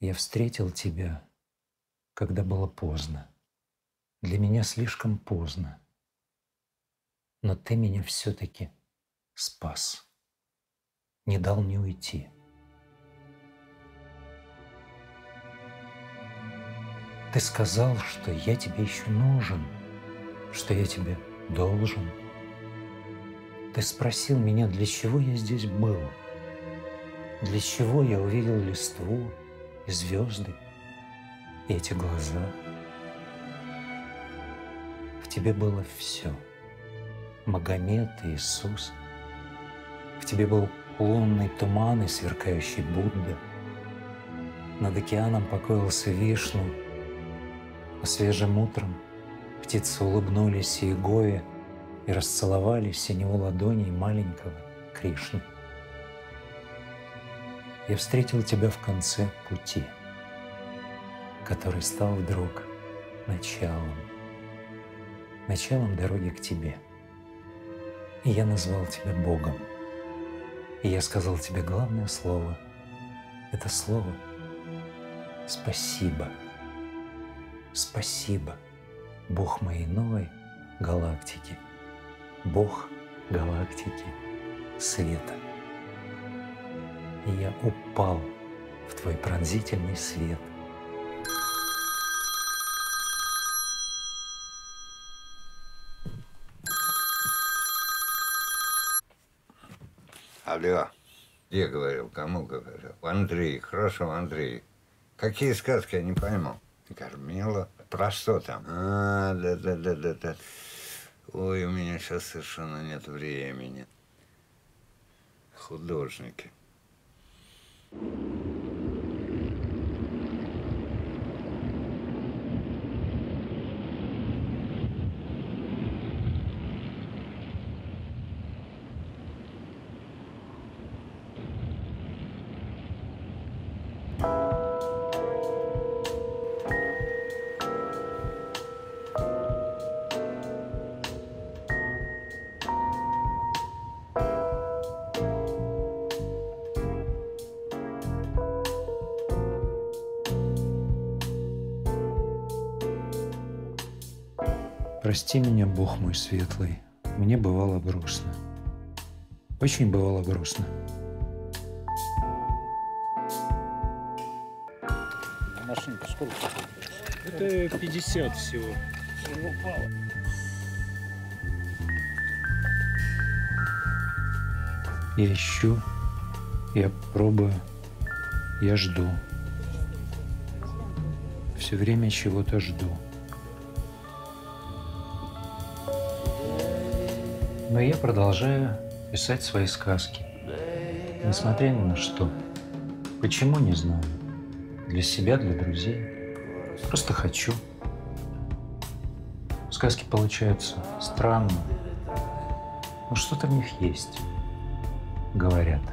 Я встретил тебя, когда было поздно. Для меня слишком поздно. Но ты меня все-таки спас. Не дал мне уйти. Ты сказал, что я тебе еще нужен, что я тебе должен. Ты спросил меня, для чего я здесь был, для чего я увидел листву и звезды, и эти глаза. В тебе было все. Магомед и Иисус. В тебе был лунный туман и сверкающий Будда. Над океаном покоился Вишну, а свежим утром птицы улыбнулись Иегове и расцеловали синеву ладоней маленького Кришну. Я встретил тебя в конце пути, который стал вдруг началом дороги к тебе. И я назвал тебя Богом. И я сказал тебе главное слово. Это слово «Спасибо». Спасибо, Бог моей новой галактики, Бог галактики света. И я упал в твой пронзительный свет. Алло, я говорил, кому говорил? Андрей, хорошо, Андрей. Какие сказки, я не пойму. Кормила? Про что там? Да. Ой, у меня сейчас совершенно нет времени. Художники. Прости меня, Бог мой светлый, мне бывало грустно. Очень бывало грустно. Машинка сколько? Это 50 всего. Я ищу, я пробую, я жду. Все время чего-то жду. Но я продолжаю писать свои сказки. Несмотря ни на что. Почему, не знаю. Для себя, для друзей. Просто хочу. Сказки получаются странные. Но что-то в них есть. Говорят.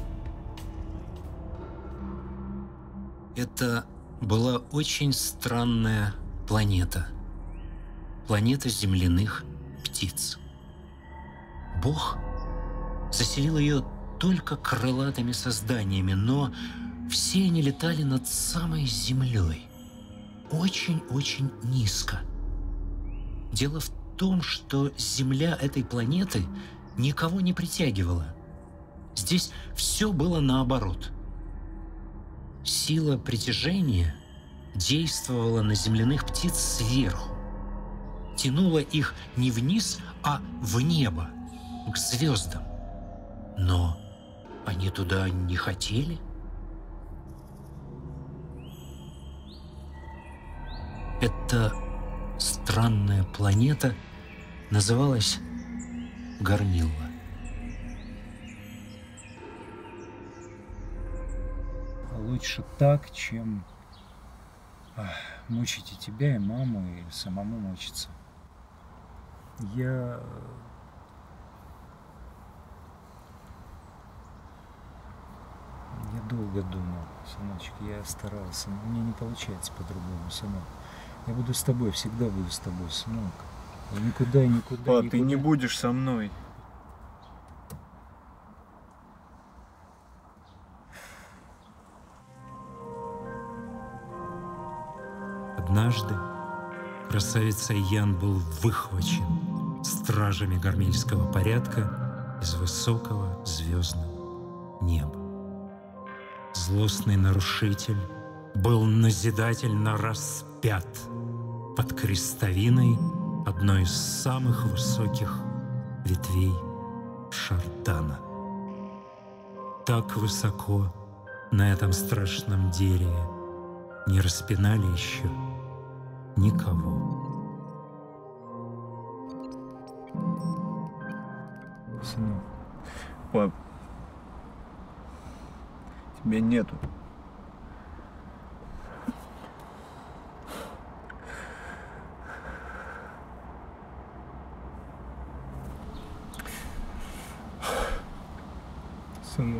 Это была очень странная планета. Планета земляных птиц. Бог заселил ее только крылатыми созданиями, но все они летали над самой землей. Очень-очень низко. Дело в том, что земля этой планеты никого не притягивала. Здесь все было наоборот. Сила притяжения действовала на земляных птиц сверху. Тянула их не вниз, а в небо, к звездам. Но они туда не хотели. Эта странная планета называлась Гарнилла. Лучше так, чем мучить и тебя, и маму, и самому мучиться. Я долго думал, сыночек, я старался, но мне не получается по-другому, сынок. Я буду с тобой, всегда буду с тобой, сынок. Я никуда. Пап, ты не будешь со мной. Однажды красавица Ян был выхвачен стражами гармельского порядка из высокого звездного неба. Злостный нарушитель был назидательно распят под крестовиной одной из самых высоких ветвей Шардана. Так высоко на этом страшном дереве не распинали еще никого. Сынок. Пап, тебя нету. Сынок.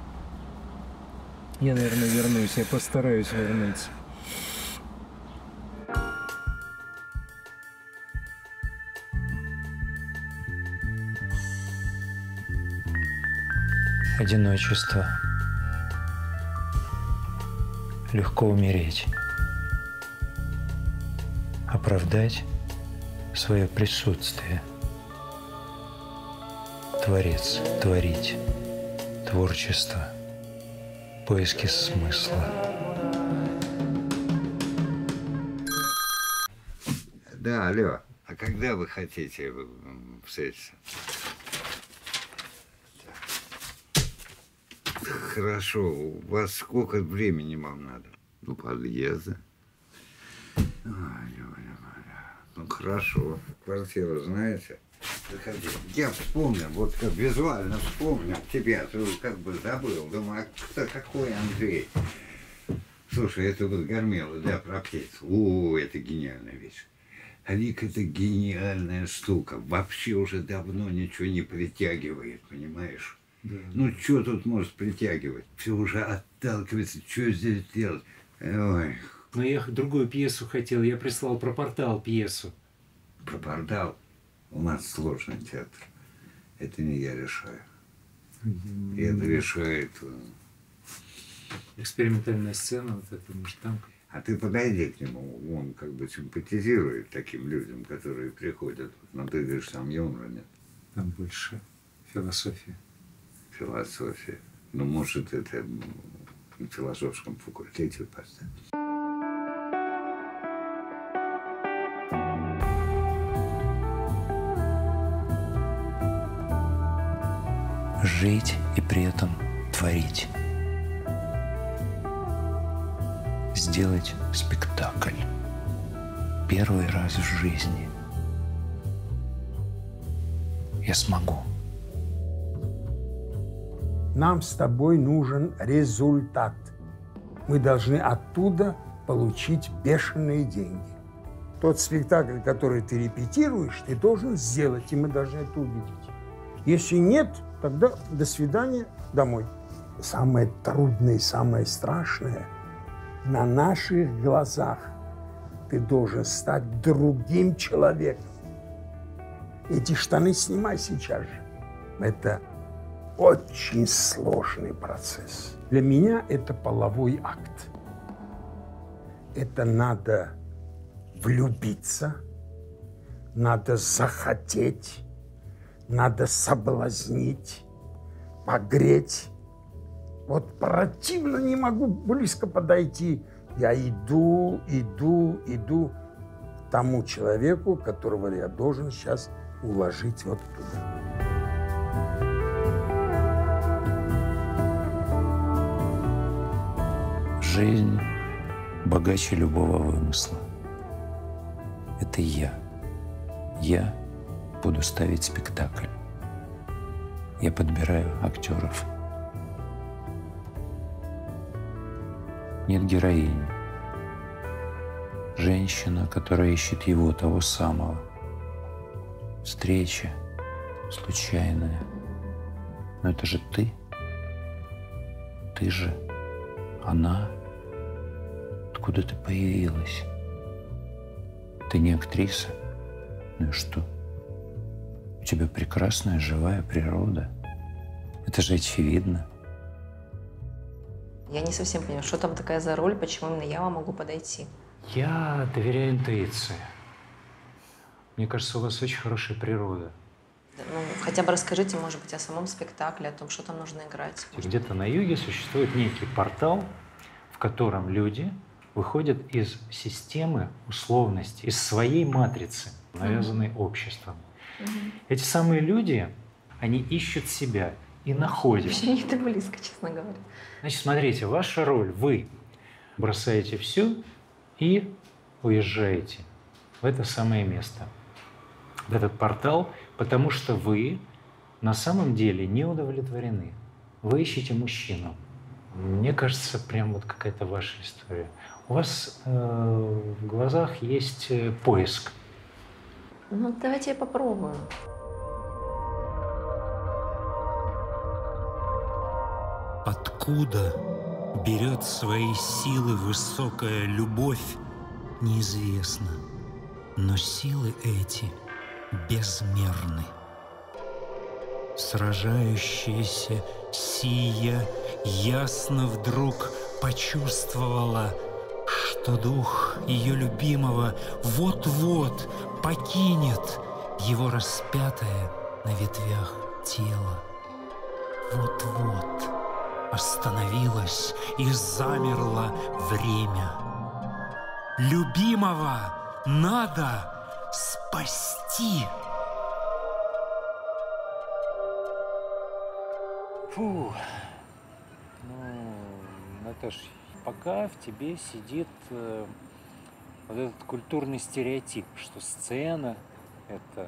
Я, наверное, вернусь. Я постараюсь вернуться. Одиночество. Легко умереть. Оправдать свое присутствие. Творец, творить. Творчество. Поиски смысла. Да, алло. А когда вы хотите встретиться? Хорошо. У вас сколько времени вам надо? Ну, подъезда. Ну, хорошо. Квартиру знаете? Заходи. Я вспомнил, вот как визуально вспомнил тебя, ты как бы забыл. Думаю, а кто такой Андрей? Слушай, это вот Гармела, да, про птиц. О, это гениальная вещь. Рик, это гениальная штука. Вообще уже давно ничего не притягивает, понимаешь? Да. Ну, что тут может притягивать? Все уже отталкивается, что здесь делать? Ой. Но я другую пьесу хотел, я прислал про портал пьесу. Про портал? У нас сложный театр. Это не я решаю. И это решает... Экспериментальная сцена, вот это, может, там... А ты подойди к нему, он как бы симпатизирует таким людям, которые приходят. Но ты говоришь, там юмора нет. Там больше философия. Философия. Ну, может, это на философском факультете поставить. Жить и при этом творить. Сделать спектакль. Первый раз в жизни. Я смогу. Нам с тобой нужен результат. Мы должны оттуда получить бешеные деньги. Тот спектакль, который ты репетируешь, ты должен сделать, и мы должны это увидеть. Если нет, тогда до свидания, домой. Самое трудное и самое страшное – на наших глазах ты должен стать другим человеком. Эти штаны снимай сейчас же. Это очень сложный процесс. Для меня это половой акт. Это надо влюбиться, надо захотеть, надо соблазнить, погреть. Вот противно, не могу близко подойти. Я иду к тому человеку, которого я должен сейчас уложить вот туда. Жизнь богаче любого вымысла. Это я. Я буду ставить спектакль. Я подбираю актеров. Нет героини. Женщина, которая ищет его, того самого. Встреча случайная. Но это же ты. Ты же она. Откуда ты появилась? Ты не актриса? Ну и что? У тебя прекрасная живая природа. Это же очевидно. Я не совсем понимаю, что там такая за роль, почему именно я вам могу подойти. Я доверяю интуиции. Мне кажется, у вас очень хорошая природа. Ну, хотя бы расскажите, может быть, о самом спектакле, о том, что там нужно играть. Где-то на юге существует некий портал, в котором люди выходят из системы условностей, из своей матрицы, навязанной обществом. Эти самые люди, они ищут себя и находят. Вообще не так близко, честно говоря. Значит, смотрите, ваша роль. Вы бросаете все и уезжаете в это самое место, в этот портал, потому что вы на самом деле не удовлетворены. Вы ищете мужчину. Мне кажется, прям вот какая-то ваша история. У вас в глазах есть поиск. Ну, давайте я попробую. Откуда берет свои силы высокая любовь, неизвестно. Но силы эти безмерны. Сражающаяся сия ясно вдруг почувствовала, что дух ее любимого вот-вот покинет его распятое на ветвях тело. Вот-вот остановилось и замерло время. Любимого надо спасти. Фу. Ну, Наташ, пока в тебе сидит вот этот культурный стереотип, что сцена – это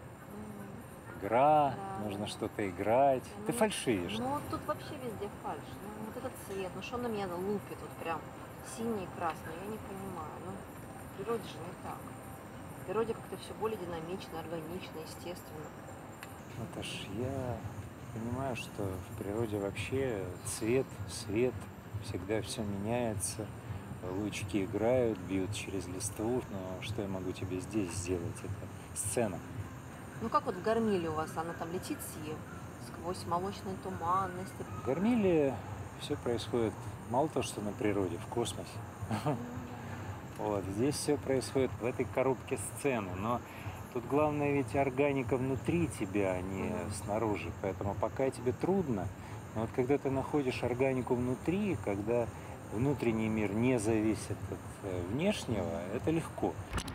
игра, нужно что-то играть. Ты фальшивишь. Ну, тут вообще везде фальшь. Ну, вот этот цвет, ну что на меня лупит, вот прям синий и красный, я не понимаю. Ну, в природе же не так. В природе как-то все более динамично, органично, естественно. Наташ, я понимаю, что в природе вообще цвет, свет, всегда все меняется. Лучики играют, бьют через листву. Но что я могу тебе здесь сделать? Это сцена. Ну как вот в Гармиле у вас, она там летит сквозь молочные туманности. В Гармиле все происходит мало того, что на природе, в космосе. Вот, здесь все происходит в этой коробке сцены. Но тут главное ведь органика внутри тебя, а не снаружи. Поэтому пока тебе трудно. Но вот когда ты находишь органику внутри, когда внутренний мир не зависит от внешнего, это легко.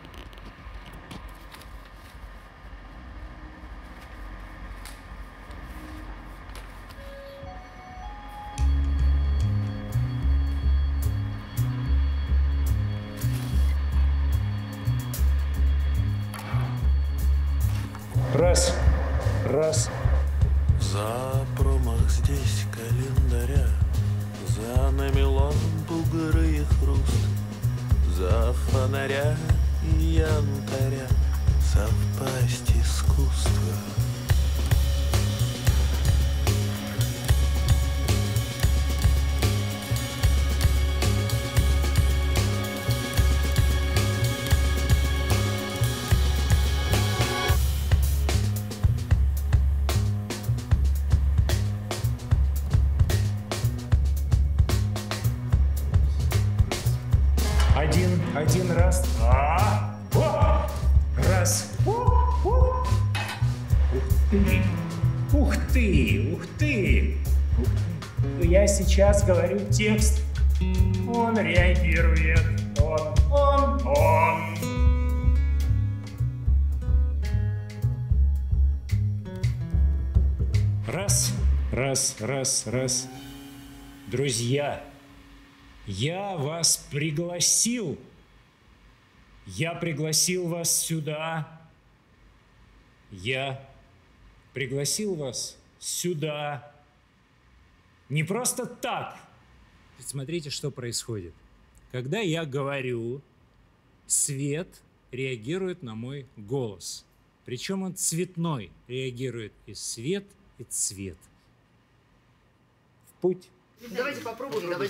Раз, раз. За промах здесь календаря, за нами лампу и хруст, за фонаря и янтаря совпасть искусства. Один раз. Раз. Ух ты! Ух ты! Ух ты! Я сейчас говорю текст. Он реагирует. Он. Раз. Друзья, я вас пригласил. Я пригласил вас сюда. Я пригласил вас сюда. Не просто так. Смотрите, что происходит. Когда я говорю, свет реагирует на мой голос. Причем он цветной. Реагирует и свет, и цвет. В путь. Давайте попробуем. Мне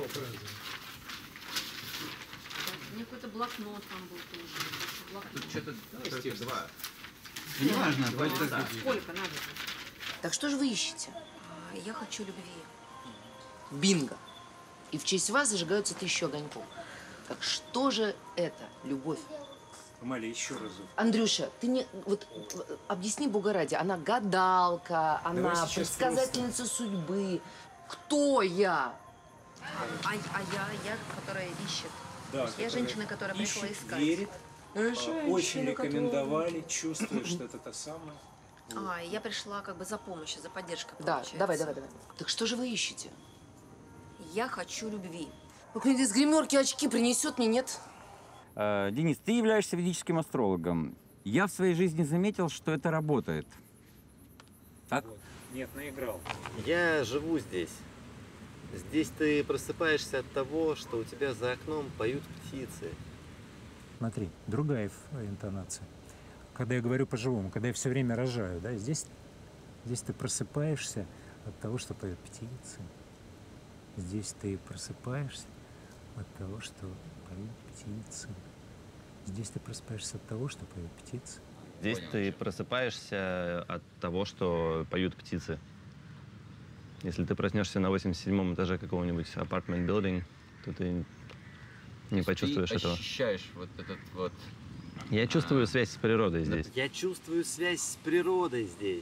какой-то блокнот там был тоже. Тут что-то стих 2. Неважно, Сколько надо? Так что же вы ищете? Я хочу любви. Бинго. И в честь вас зажигаются 1000 огоньков. Так что же это, любовь? Амалия, еще разок. Андрюша, ты мне вот объясни, Бога ради, она гадалка, она предсказательница судьбы. Кто я? А я, которая ищет. Да, я женщина, которая пришла ищет, искать. верит, Женщина, очень рекомендовали, чувствует, что это та самая. Я пришла как бы за помощью, за поддержкой, Да, получается. давай. Так что же вы ищете? Я хочу любви. Как-нибудь из гримерки очки принесет мне, нет? Денис, ты являешься ведическим астрологом. Я в своей жизни заметил, что это работает. Так? Вот. Нет, наиграл. Я живу здесь. Здесь ты просыпаешься от того, что у тебя за окном поют птицы. Смотри, другая интонация. Когда я говорю по-живому, когда я все время рожаю, да, здесь ты просыпаешься от того, что поют птицы. Здесь ты просыпаешься от того, что поют птицы. Здесь ты просыпаешься от того, что поют птицы. Здесь ты просыпаешься от того, что поют птицы. Если ты проснешься на 87-м этаже какого-нибудь apartment building, то ты не почувствуешь этого. Ты ощущаешь вот этот вот... Я чувствую связь с природой здесь. Я чувствую связь с природой здесь.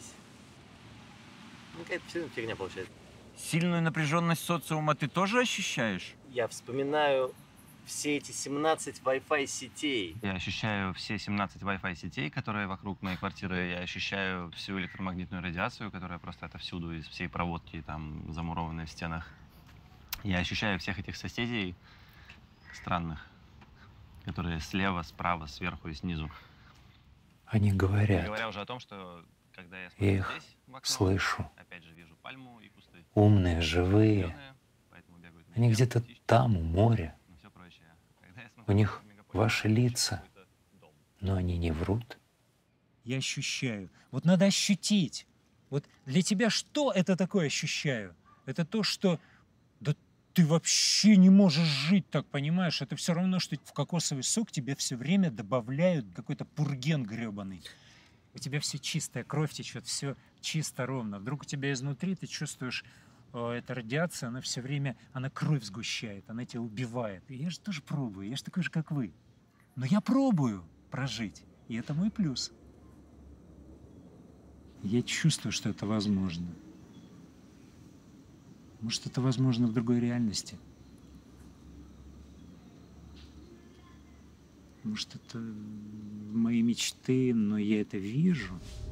Ну, какая-то фигня получается. Сильную напряженность социума ты тоже ощущаешь? Я вспоминаю все эти 17 Wi-Fi сетей. Я ощущаю все 17 Wi-Fi сетей, которые вокруг моей квартиры. Я ощущаю всю электромагнитную радиацию, которая просто отовсюду, из всей проводки, там, замурованной в стенах. Я ощущаю всех этих соседей странных, которые слева, справа, сверху и снизу. Они говорят. Не говоря уже о том, что когда я Я смотрю их здесь, в окно, слышу. опять же вижу пальму и кусты. Умные, живые. Зелёные, поэтому бегают Они где-то там, у моря. и всё прочее. Когда я смотрю У них в мегаполисе, ваши лица, какой-то дом. но они не врут. Я ощущаю. Вот надо ощутить. Вот для тебя что это такое ощущаю? Это то, что да ты вообще не можешь жить так, понимаешь? Это все равно, что в кокосовый сок тебе все время добавляют какой-то пурген гребаный. У тебя все чистая, кровь течет, все чисто, ровно. Вдруг у тебя изнутри ты чувствуешь, эта радиация, она все время, она кровь сгущает, она тебя убивает. И я же тоже пробую, я же такой же, как вы. Но я пробую прожить, и это мой плюс. Я чувствую, что это возможно. Может, это возможно в другой реальности. Может, это мои мечты, но я это вижу.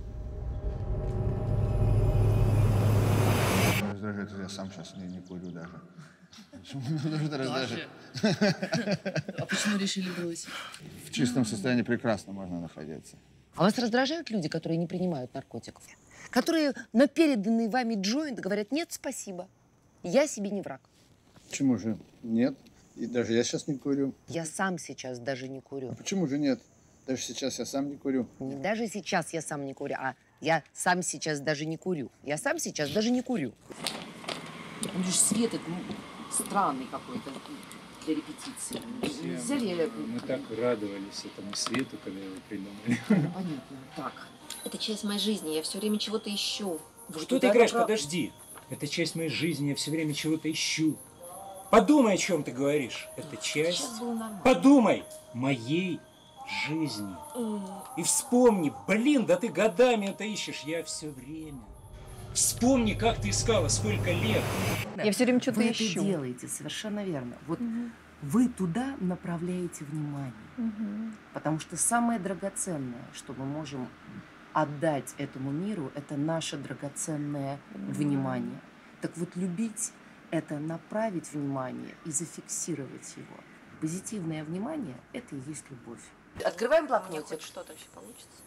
Раздражает, я сам сейчас не курю даже. Почему меня это раздражает? А почему решили бросить? В чистом состоянии прекрасно можно находиться. А вас раздражают люди, которые не принимают наркотиков? Которые на переданный вами джойнт говорят: нет, спасибо, я себе не враг. Почему же нет? И даже я сейчас не курю. Я сам сейчас даже не курю. А почему же нет? Даже сейчас я сам не курю. Не даже сейчас я сам не курю, а я сам сейчас даже не курю. Я сам сейчас даже не курю. Он же свет странный какой-то для репетиции. Нельзя ли... Мы так радовались этому свету, когда его придумали. Понятно. Так. Это часть моей жизни, я все время чего-то ищу. Что ты играешь? Подожди. Это часть моей жизни, я все время чего-то ищу. Подумай, о чем ты говоришь. Это часть... Подумай! Моей жизни. И вспомни, блин, да ты годами это ищешь, я все время. Вспомни, как ты искала, сколько лет. Я все время что-то ищу. Вы это делаете, совершенно верно. Вот вы туда направляете внимание. Потому что самое драгоценное, что мы можем отдать этому миру, это наше драгоценное внимание. Так вот, любить – это направить внимание и зафиксировать его. Позитивное внимание – это и есть любовь. Открываем блокнотик. Хоть что-то вообще получится.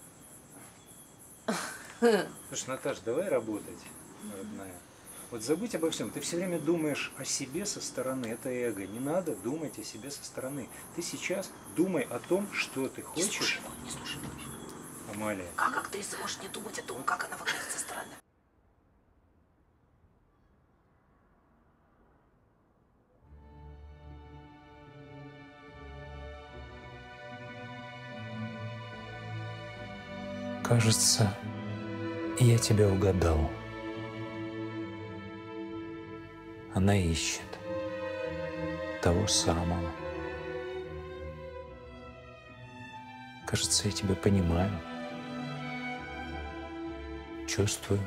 Слушай, Наташ, давай работать, родная. Вот забудь обо всем. Ты все время думаешь о себе со стороны. Это эго. Не надо думать о себе со стороны. Ты сейчас думай о том, что ты хочешь. Не слушай его. Амалия. Как актриса может не думать о том, как она выглядит со стороны? Кажется, я тебя угадал. Она ищет того самого. Кажется, я тебя понимаю, чувствую.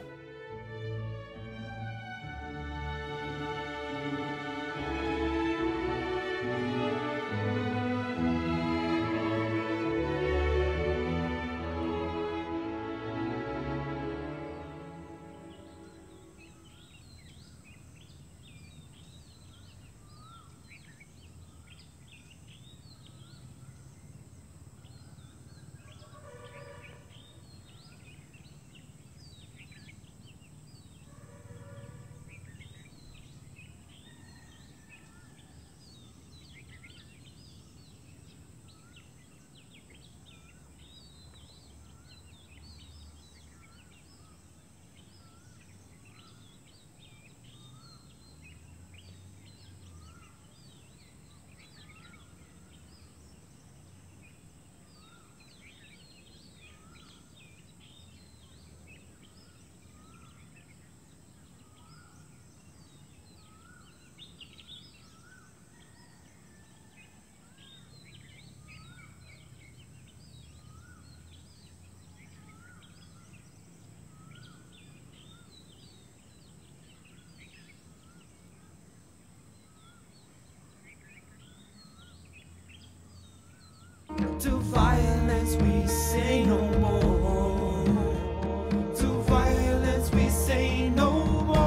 To violence we say no more. To violence we say no more.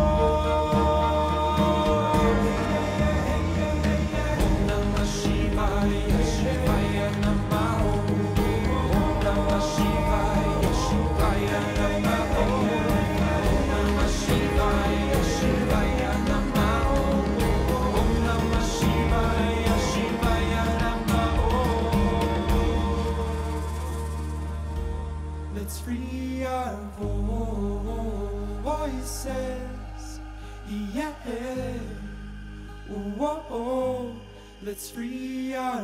Om Namah Shivaya, Shivaya Namah. Om Namah Shivaya, Shivaya Namah. Om Namah Shivaya, Shivaya Namah. Om Namah Shivaya, Shivaya Namah. Let's free our voices, yeah. Whoa, let's free our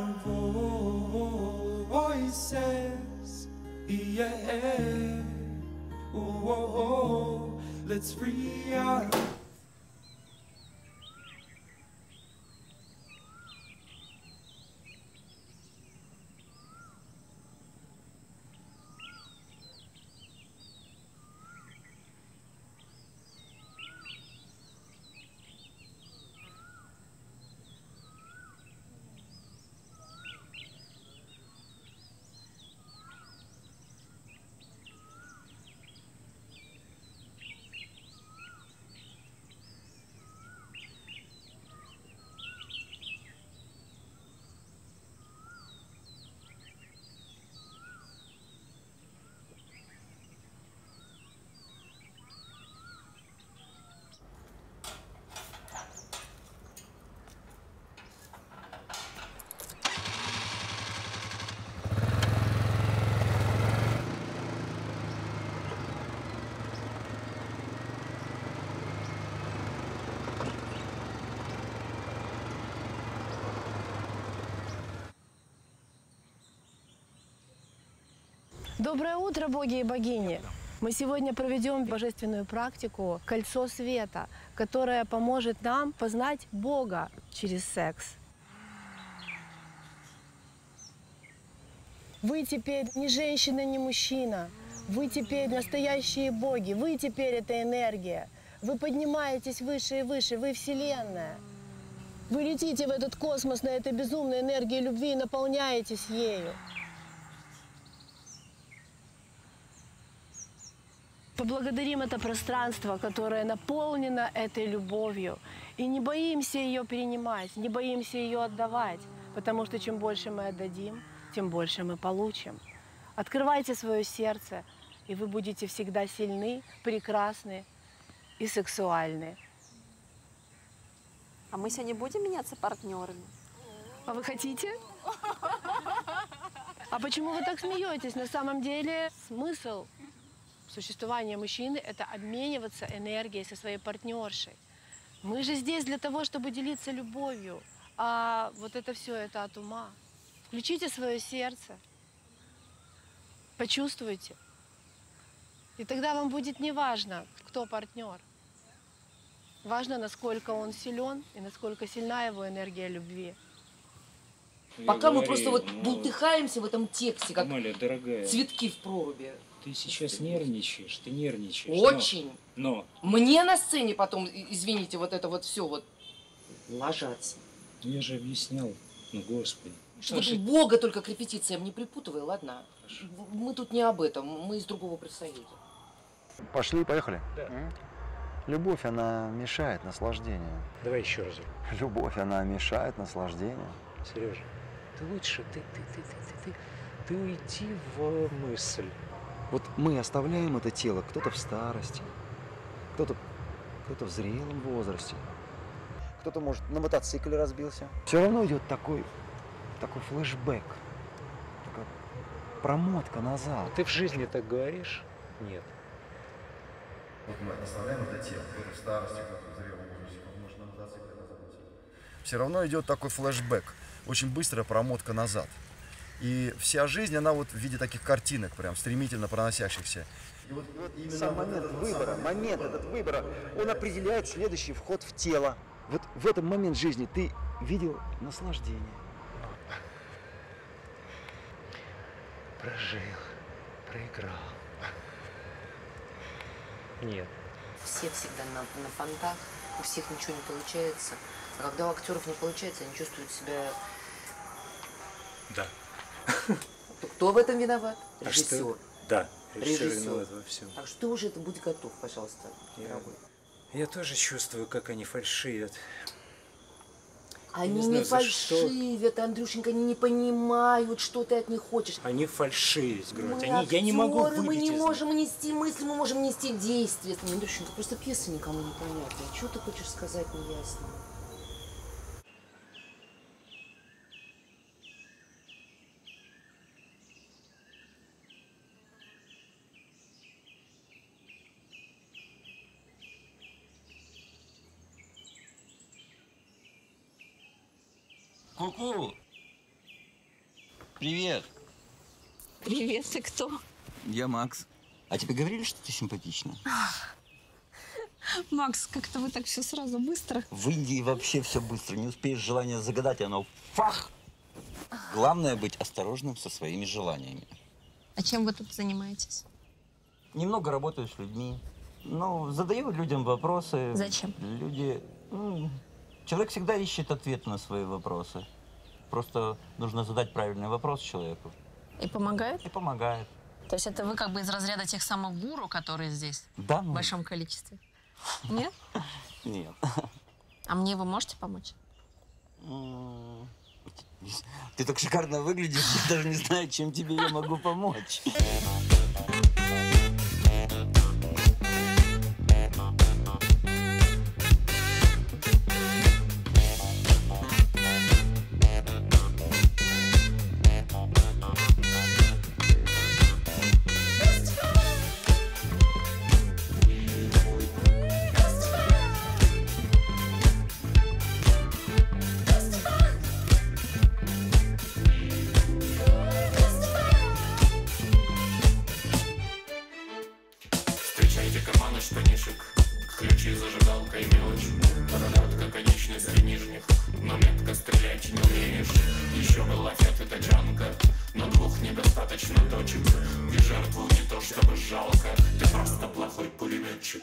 voices, yeah. Whoa, let's free our. Доброе утро, боги и богини! Мы сегодня проведем божественную практику «Кольцо света», которая поможет нам познать Бога через секс. Вы теперь не женщина, не мужчина. Вы теперь настоящие боги. Вы теперь эта энергия. Вы поднимаетесь выше и выше. Вы Вселенная. Вы летите в этот космос на этой безумной энергии любви и наполняетесь ею. Поблагодарим это пространство, которое наполнено этой любовью. И не боимся ее перенимать, не боимся ее отдавать, потому что чем больше мы отдадим, тем больше мы получим. Открывайте свое сердце, и вы будете всегда сильны, прекрасны и сексуальны. А мы сегодня будем меняться партнерами? А вы хотите? А почему вы так смеетесь? На самом деле смысл существования мужчины – это обмениваться энергией со своей партнершей. Мы же здесь для того, чтобы делиться любовью, а вот это все это от ума. Включите свое сердце, почувствуйте, и тогда вам будет не важно, кто партнер. Важно, насколько он силен и насколько сильна его энергия любви. Пока мы просто вот бултыхаемся в этом тексте, как Амалия, дорогая, цветки в проруби. ты сейчас нервничаешь, ты нервничаешь. Очень. Но Мне на сцене потом, извините, вот это вот все вот ложаться. я же объяснял, ну господи. Вот Бога только к репетициям не припутывай, ладно? Мы тут не об этом, мы из другого профсоюза. Пошли, поехали? Да. Любовь, она мешает наслаждению. Давай еще раз. Любовь, она мешает наслаждению. Сережа, ты лучше, ты уйди в мысль. Вот мы оставляем это тело, кто-то в старости, кто-то в зрелом возрасте, кто-то, может, на мотоцикле разбился. Все равно идет такой флешбэк, такая промотка назад. Ты в жизни так говоришь? Нет. Вот мы оставляем это тело, кто-то в старости, кто-то в зрелом возрасте, кто-то, может, на мотоцикле разбился. Все равно идет такой флешбэк, очень быстрая промотка назад. И вся жизнь, она вот в виде таких картинок, прям стремительно проносящихся. И вот сам момент выбора, он определяет следующий вход в тело. Вот в этот момент жизни ты видел наслаждение. Прожил, проиграл. Нет. Все всегда на фонтах, у всех ничего не получается. А когда у актеров не получается, они чувствуют себя... Да. Кто в этом виноват? А Режиссер. что? Да, режиссер виноват во всем. Так что ты уже будь готов, пожалуйста, дорогой. Я тоже чувствую, как они фальшивят. Они не фальшивят, Андрюшенька, они не понимают, что ты от них хочешь. Они фальшивят, Мы я не могу актеры, мы не выбить из можем нести мысли, мы можем нести действия. Андрюшенька, просто пьеса никому не понятна. Что ты хочешь сказать, неясно. Ку-ку! Привет! Привет, ты кто? Я Макс. А тебе говорили, что ты симпатична? Макс, как-то вы так все сразу быстро. В Индии вообще все быстро. Не успеешь желание загадать, и оно фах! Главное быть осторожным со своими желаниями. А чем вы тут занимаетесь? Немного работаю с людьми. Ну, задаю людям вопросы. Зачем? Люди... Человек всегда ищет ответ на свои вопросы. Просто нужно задать правильный вопрос человеку. И помогает? И помогает. То есть это вы как бы из разряда тех самых гуру, которые здесь? Да. В большом количестве? Нет? Нет. А мне вы можете помочь? Ты так шикарно выглядишь, я даже не знаю, чем тебе я могу помочь. Встречайте карманы штанишек, ключи, зажигалка и мелочь. Рогатка, конечность для нижних, но метко стрелять не умеешь. Еще был лафет и тачанка, но двух недостаточно точек. И жертву не то чтобы жалко, ты просто плохой пулеметчик.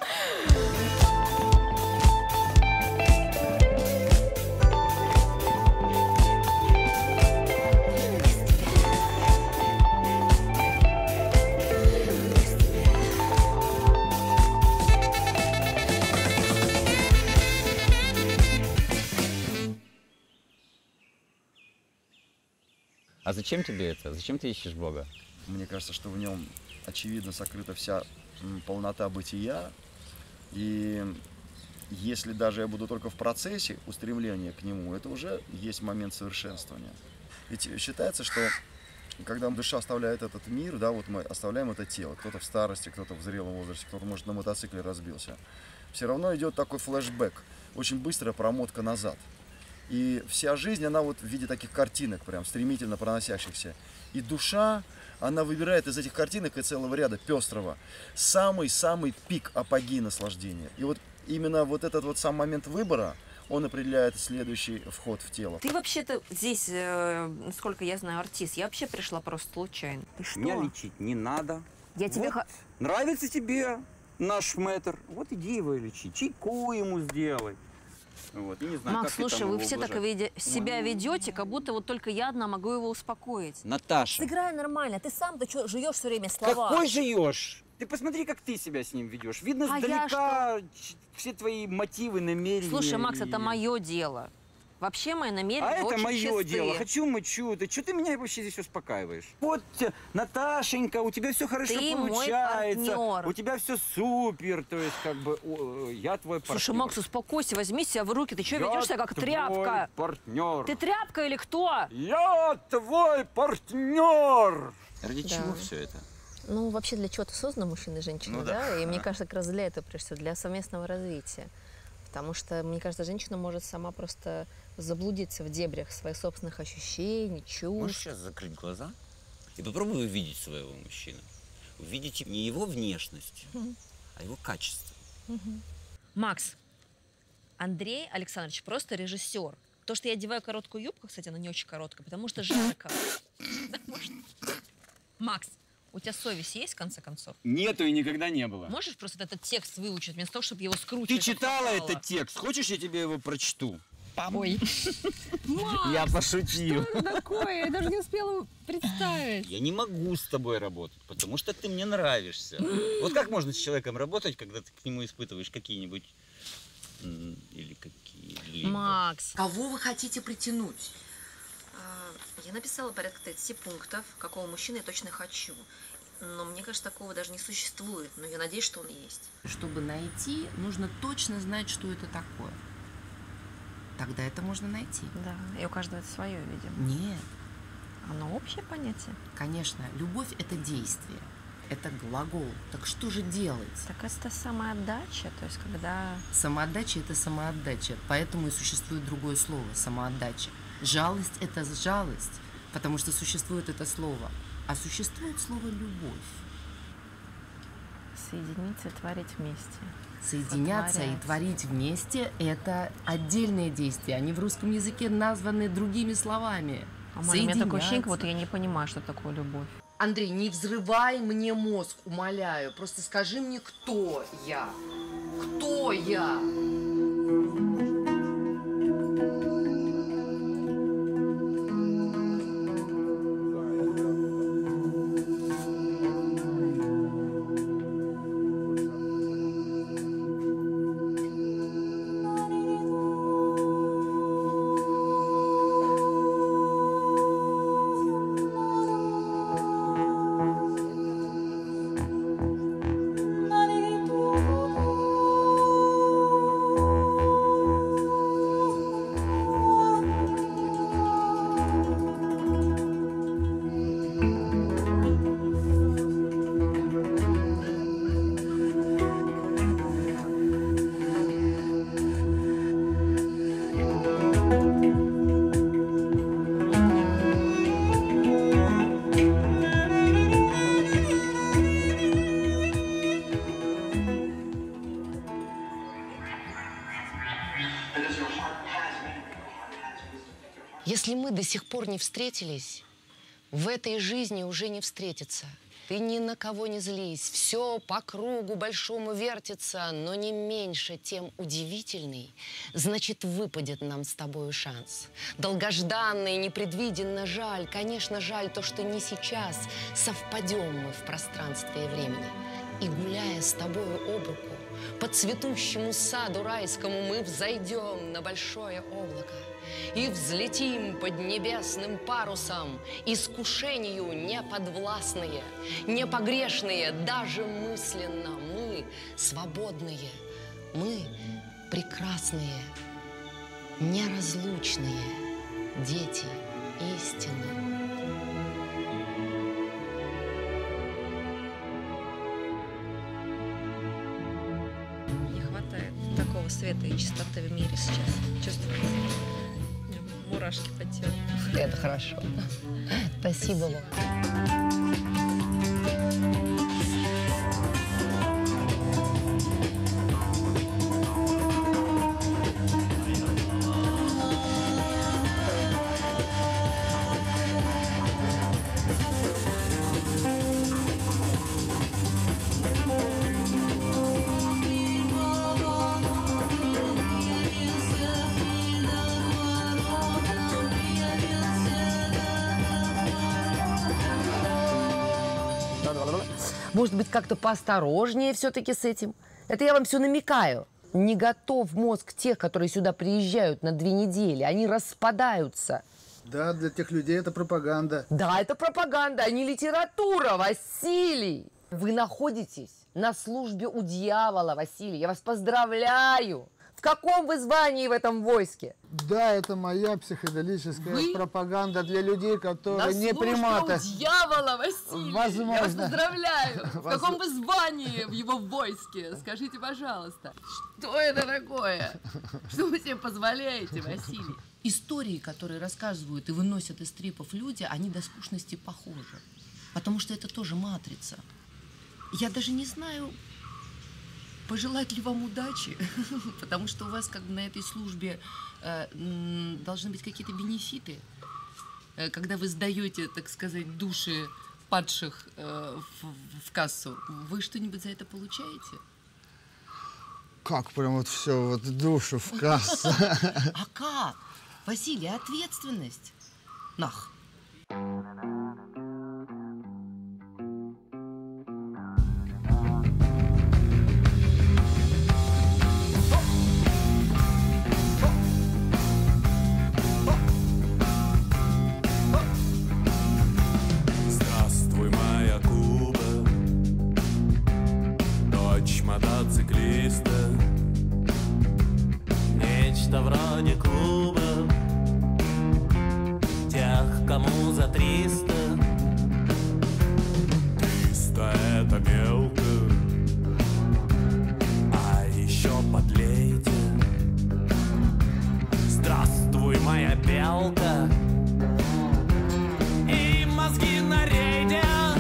А зачем тебе это? Зачем ты ищешь Бога? Мне кажется, что в нем очевидно сокрыта вся полнота бытия. И если даже я буду только в процессе устремления к нему, это уже есть момент совершенствования. Ведь считается, что когда душа оставляет этот мир, да, вот мы оставляем это тело, кто-то в старости, кто-то в зрелом возрасте, кто-то, может, на мотоцикле разбился, все равно идет такой флешбэк, очень быстрая промотка назад. И вся жизнь, она вот в виде таких картинок, прям стремительно проносящихся. И душа, она выбирает из этих картинок и целого ряда пестрого самый-самый пик, апогей наслаждения. И вот именно вот этот вот сам момент выбора, он определяет следующий вход в тело. Ты вообще-то здесь, насколько я знаю, артист. Я вообще пришла просто случайно. Ты что? Меня лечить не надо. Я тебе... Вот, нравится тебе наш мэтр? Вот иди его и лечи. Чайку ему сделай. Вот, и не знаю, Макс, как ты слушай, там вы его все так себя ведете, как будто вот только я одна могу его успокоить. Наташа. Сыграй нормально. Ты сам-то что, жуешь все время слова? Какой жуешь? Ты посмотри, как ты себя с ним ведешь. Видно, А сдалека все твои мотивы, намерения. Слушай, Макс, это мое дело. Вообще мои намерения очень это мое чистые. дело. Хочу, мочу. Ты что ты меня вообще здесь успокаиваешь? Вот, Наташенька, у тебя все хорошо ты получается. Мой партнер. У тебя все супер. То есть, как бы, я твой партнер. Слушай, Макс, успокойся, возьми себя в руки. Ты что ведешь себя как тряпка? Партнер. Ты тряпка или кто? Я твой партнер. Ради Да. чего все это? Ну, вообще для чего-то созданы мужчина и женщина, Ну да? да. И мне кажется, как раз для этого, прежде всего, для совместного развития. Потому что, мне кажется, женщина может сама просто заблудиться в дебрях своих собственных ощущений, чувств. Можешь сейчас закрыть глаза и попробуй увидеть своего мужчину. Увидите не его внешность, а его качество. Макс, Андрей Александрович просто режиссер. То, что я одеваю короткую юбку, кстати, она не очень короткая, потому что жарко. Макс, у тебя совесть есть, в конце концов? Нету и никогда не было. Можешь просто этот текст выучить, вместо того, чтобы его скручивать? Ты как читала попало? этот текст? Хочешь, я тебе его прочту? Ой. Я пошутил. Что это такое? Я даже не успела представить. Я не могу с тобой работать, потому что ты мне нравишься. Вот как можно с человеком работать, когда ты к нему испытываешь какие-нибудь или какие-либо... Макс. Кого вы хотите притянуть? Я написала порядка 30 пунктов, какого мужчины я точно хочу. Но мне кажется, такого даже не существует. Но я надеюсь, что он есть. Чтобы найти, нужно точно знать, что это такое. Тогда это можно найти. Да, и у каждого это свое, видимо. Нет. Оно общее понятие? Конечно, любовь – это действие, это глагол. Так что же делать? Так это самоотдача, то есть когда… Самоотдача – это самоотдача, поэтому и существует другое слово – самоотдача. Жалость – это жалость, потому что существует это слово, а существует слово «любовь». Соединиться и творить вместе. Соединяться и творить вместе – это отдельные действия. Они в русском языке названы другими словами. А у меня такое ощущение, как будто я не понимаю, что такое любовь. Андрей, не взрывай мне мозг, умоляю. Просто скажи мне, кто я? Кто я? Если мы до сих пор не встретились, в этой жизни уже не встретиться. Ты ни на кого не злись, все по кругу большому вертится, но не меньше тем удивительный, значит, выпадет нам с тобою шанс. Долгожданный, непредвиденно жаль, конечно, жаль то, что не сейчас совпадем мы в пространстве и времени. И гуляя с тобою об руку, по цветущему саду райскому мы взойдем на большое облако и взлетим под небесным парусом, искушению неподвластные, непогрешные, даже мысленно. Мы свободные, мы прекрасные, неразлучные дети истины. Не хватает такого света и чистоты в мире сейчас. Чувствую. Мурашки по телу. Это хорошо. Спасибо вам. Может быть, как-то поосторожнее все-таки с этим? Это я вам все намекаю. Не готов мозг тех, которые сюда приезжают на 2 недели. Они распадаются. Да, для тех людей это пропаганда. Да, это пропаганда, а не литература, Василий. Вы находитесь на службе у дьявола, Василий. Я вас поздравляю. В каком вы звании в этом войске? Да, это моя психоделическая пропаганда для людей, которые не На приматы. службе у дьявола, Василий. Возможно. Я вас поздравляю. В каком вы звании в его войске? Скажите, пожалуйста. Что это такое? Что вы себе позволяете, Василий? Истории, которые рассказывают и выносят из трипов люди, они до скучности похожи. Потому что это тоже матрица. Я даже не знаю, пожелать ли вам удачи, потому что у вас как бы на этой службе должны быть какие-то бенефиты. Когда вы сдаете, так сказать, души падших в кассу, вы что-нибудь за это получаете? Как прям вот все, вот душу в кассу. А как? Василий, ответственность. Нах. Здравствуй, моя Куба, дочь мотоциклиста. Нечто вроде клуба тех, кому за 300. 300 это мелко, а еще подлейте. Здравствуй, моя белка, и мозги на рейде.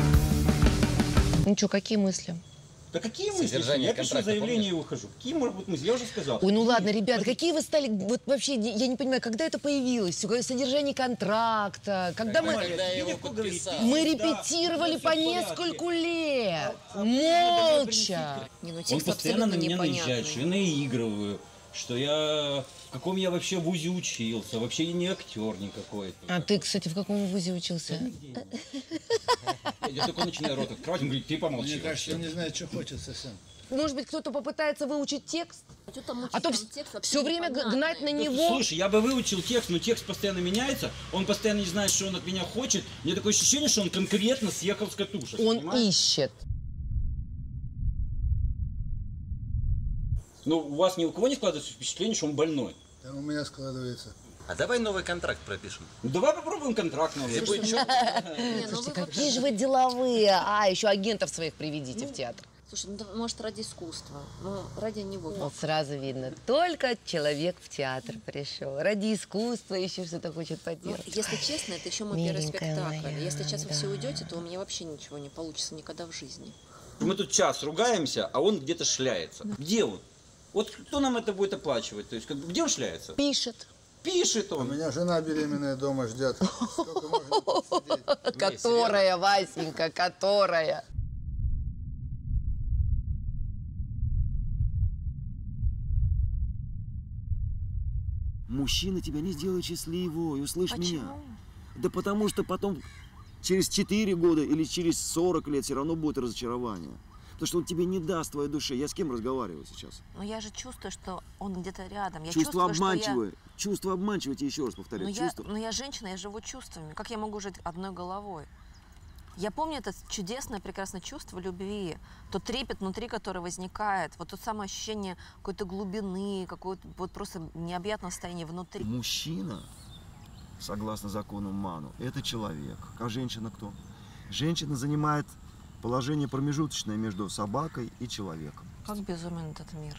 Ну что, какие мысли? Да какие мысли? Содержание Я пишу контракта, заявление и ухожу. Какие могут быть мысли? Я уже сказал. Ой, ну ладно, ребята, какие вы стали, вот вообще, я не понимаю, когда это появилось, содержание контракта, когда мы репетировали по нескольку лет, молча. Он постоянно на меня наезжает, что я наигрываю, что я... В каком я вообще вузе учился, вообще я не актер никакой. А ты, кстати, в каком вузе учился? Я только начинаю рот открывать, он говорит, ты помолчи. Мне кажется, он не знает, что хочет совсем. Может быть, кто-то попытается выучить текст? А то все время гнать на него. Слушай, я бы выучил текст, но текст постоянно меняется, он постоянно не знает, что он от меня хочет. Мне такое ощущение, что он конкретно съехал с катушек. Он понимаешь? ищет. Ну, у вас ни у кого не складывается впечатление, что он больной? Да, у меня складывается. А давай новый контракт пропишем. Ну, давай попробуем контракт новый. Слушайте, какие же вы деловые. А, еще агентов своих приведите в театр. Слушай, ну может ради искусства, ну ради него. Вот сразу видно, только человек в театр пришел. Ради искусства еще что-то хочет поделать. Ну, если честно, это еще мой первый Миленькая спектакль. моя, Если сейчас вы все да. уйдете, то у меня вообще ничего не получится никогда в жизни. Мы тут час ругаемся, а он где-то шляется. Где он? Вот кто нам это будет оплачивать? То есть, где он шляется? Пишет. Пишет он. У меня жена беременная дома ждет. Сколько можно тут сидеть? Которая, Васенька, которая. Мужчина тебя не сделает счастливой, услышь Почему? меня. Да потому что потом, через 4 года или через 40 лет все равно будет разочарование. Потому что он тебе не даст твоей душе. Я с кем разговариваю сейчас? Но я же чувствую, что он где-то рядом. Я Чувства чувствую, обманчивые. Чувства обманчивые, тебе еще раз повторяю. Но я женщина, я живу чувствами. Как я могу жить одной головой? Я помню это чудесное, прекрасное чувство любви, тот трепет внутри, который возникает, вот то самое ощущение какой-то глубины, какое-то вот просто необъятное состояние внутри. Мужчина, согласно закону Ману, это человек. А женщина кто? Женщина занимает положение промежуточное между собакой и человеком. Как безумен этот мир.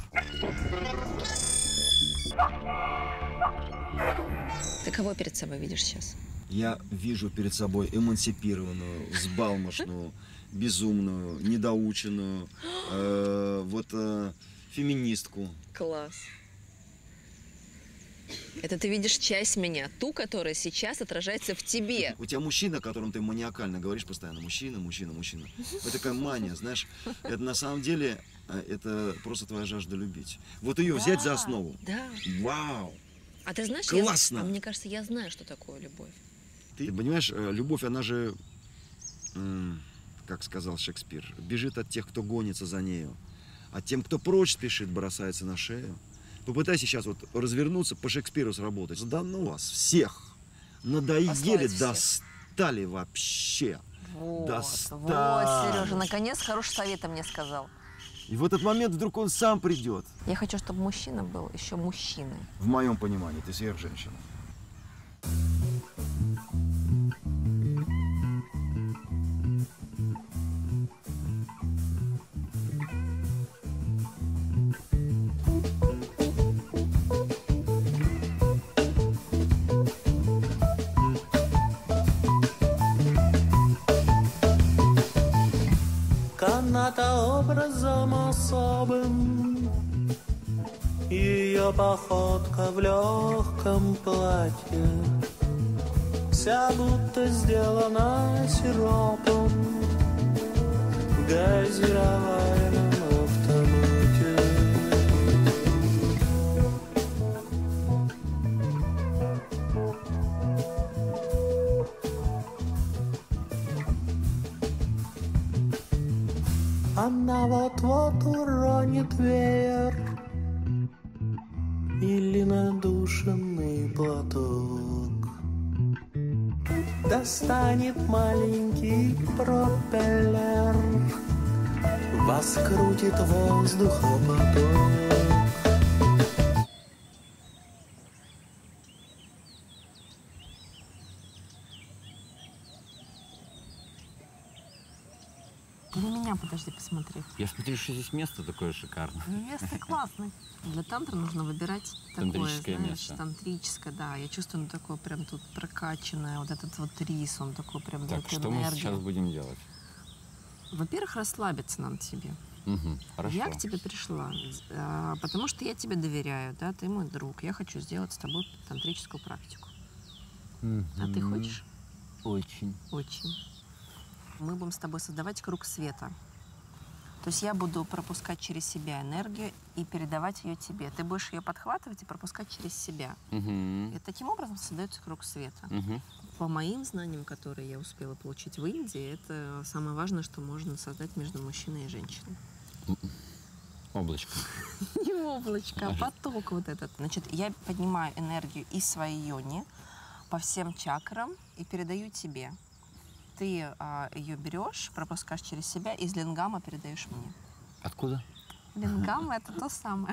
Ты кого перед собой видишь сейчас? Я вижу перед собой эмансипированную, взбалмошную, безумную, недоученную, феминистку. Класс. Это ты видишь часть меня, ту, которая сейчас отражается в тебе. У тебя мужчина, о котором ты маниакально говоришь постоянно. Мужчина, мужчина, мужчина. Это такая мания, знаешь. Это на самом деле, это просто твоя жажда любить. Вот ее взять за основу. Да. Вау! А ты знаешь, классно! мне кажется, я знаю, что такое любовь. Ты понимаешь, любовь, она же как сказал Шекспир, бежит от тех, кто гонится за нею, а тем, кто прочь спешит, бросается на шею. Попытайся сейчас вот развернуться, по Шекспиру сработать. Да ну вас всех! Надоели, достали вообще. Вот, Достали. вот, Сережа, наконец хороший совет мне сказал. И в этот момент вдруг он сам придет. Я хочу, чтобы мужчина был еще мужчиной. В моем понимании, ты сверхженщина. Каната образом особым, ее походка в легком платье, вся будто сделана сиропом, газировальном автомате. Она вот-вот уронит веер или надушенный платок, достанет маленький пропеллер, вас крутит воздухопоток. Ты на меня, подожди, посмотри. Я смотрю, что здесь место такое шикарное. Место классное. Для тантры нужно выбирать такое, Тантрическое знаешь, место. тантрическое, да. Я чувствую, оно такое прям тут прокачанное, вот этот вот рис, он такой прям Так, дает что мы энергию. сейчас будем делать? Во-первых, расслабиться надо тебе. Угу, хорошо. Я к тебе пришла, потому что я тебе доверяю, да, ты мой друг. Я хочу сделать с тобой тантрическую практику. А ты хочешь? Очень. Очень. Мы будем с тобой создавать круг света. То есть я буду пропускать через себя энергию и передавать ее тебе. Ты будешь ее подхватывать и пропускать через себя. И таким образом создается круг света. По моим знаниям, которые я успела получить в Индии, это самое важное, что можно создать между мужчиной и женщиной. Облачко. Не облачко, а поток вот этот. Значит, я поднимаю энергию из своей йони по всем чакрам и передаю тебе. Ты ее берешь, пропускаешь через себя и из лингама передаешь мне. Откуда? Лингама — это то самое.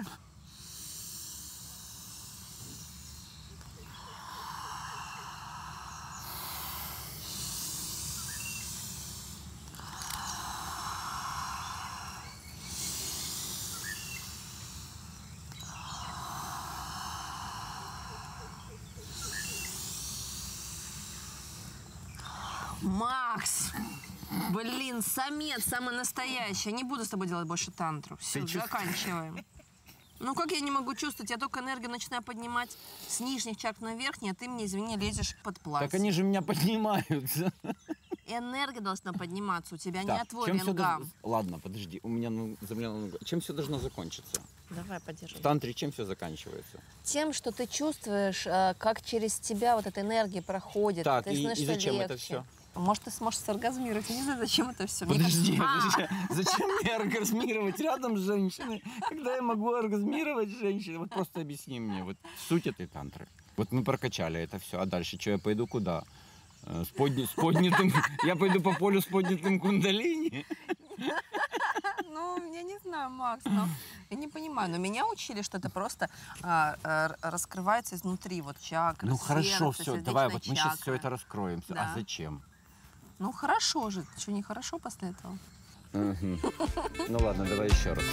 Макс! Блин, самец, самый настоящий. Я не буду с тобой делать больше тантру. Все, заканчиваем. Ну как я не могу чувствовать? Я только энергию начинаю поднимать с нижних чакр на верхние, а ты мне, извини, лезешь под платье. Так они же меня поднимаются. Энергия должна подниматься у тебя, Так, не от твой чем всё лингам. Ладно, подожди, у меня чем все должно закончиться? Давай, подержи. В тантре чем все заканчивается? Тем, что ты чувствуешь, как через тебя вот эта энергия проходит. Так, ты и становишься зачем легче. это все? Может, ты сможешь соргазмировать. Я не знаю, зачем это все. Подожди, зачем мне оргазмировать рядом с женщиной, когда я могу оргазмировать с женщиной? Вот просто объясни мне, вот суть этой тантры. Вот мы прокачали это все, а дальше что, я пойду куда? С поднятым, я пойду по полю с поднятым кундалини? Ну, я не знаю, Макс, но я не понимаю. Но меня учили, что это просто раскрывается изнутри, вот чакры, Ну хорошо, сердце, все, давай, вот мы чакра. сейчас все это раскроем. Да. А зачем? Ну хорошо же, что не хорошо после этого? Ну ладно, давай еще раз.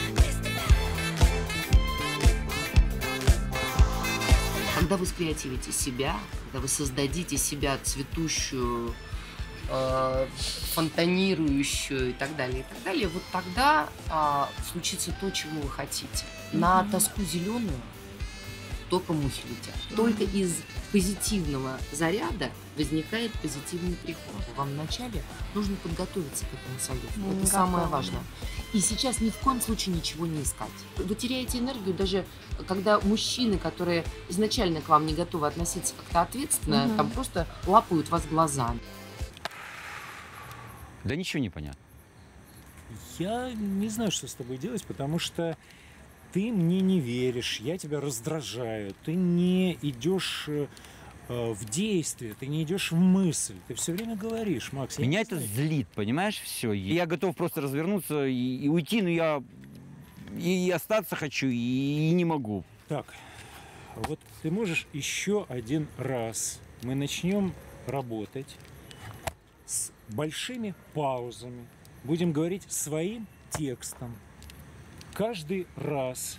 Когда вы скреативите себя, когда вы создадите себя цветущую, фонтанирующую и так далее, вот тогда случится то, чего вы хотите. На тоску зеленую только мухи летят. Только из позитивного заряда возникает позитивный приход. Вам вначале нужно подготовиться к этому союзу. Это самое важное. И сейчас ни в коем случае ничего не искать. Вы теряете энергию даже когда мужчины, которые изначально к вам не готовы относиться как-то ответственно, там просто лапают вас глазами. Да ничего не понятно. Я не знаю, что с тобой делать, потому что ты мне не веришь, я тебя раздражаю, ты не идешь в действие, ты не идешь в мысль, ты все время говоришь, Макс. Меня это злит, понимаешь, все. Я готов просто развернуться и уйти, но я и остаться хочу, и не могу. Так, вот ты можешь еще один раз, мы начнем работать с большими паузами, будем говорить своим текстом. Каждый раз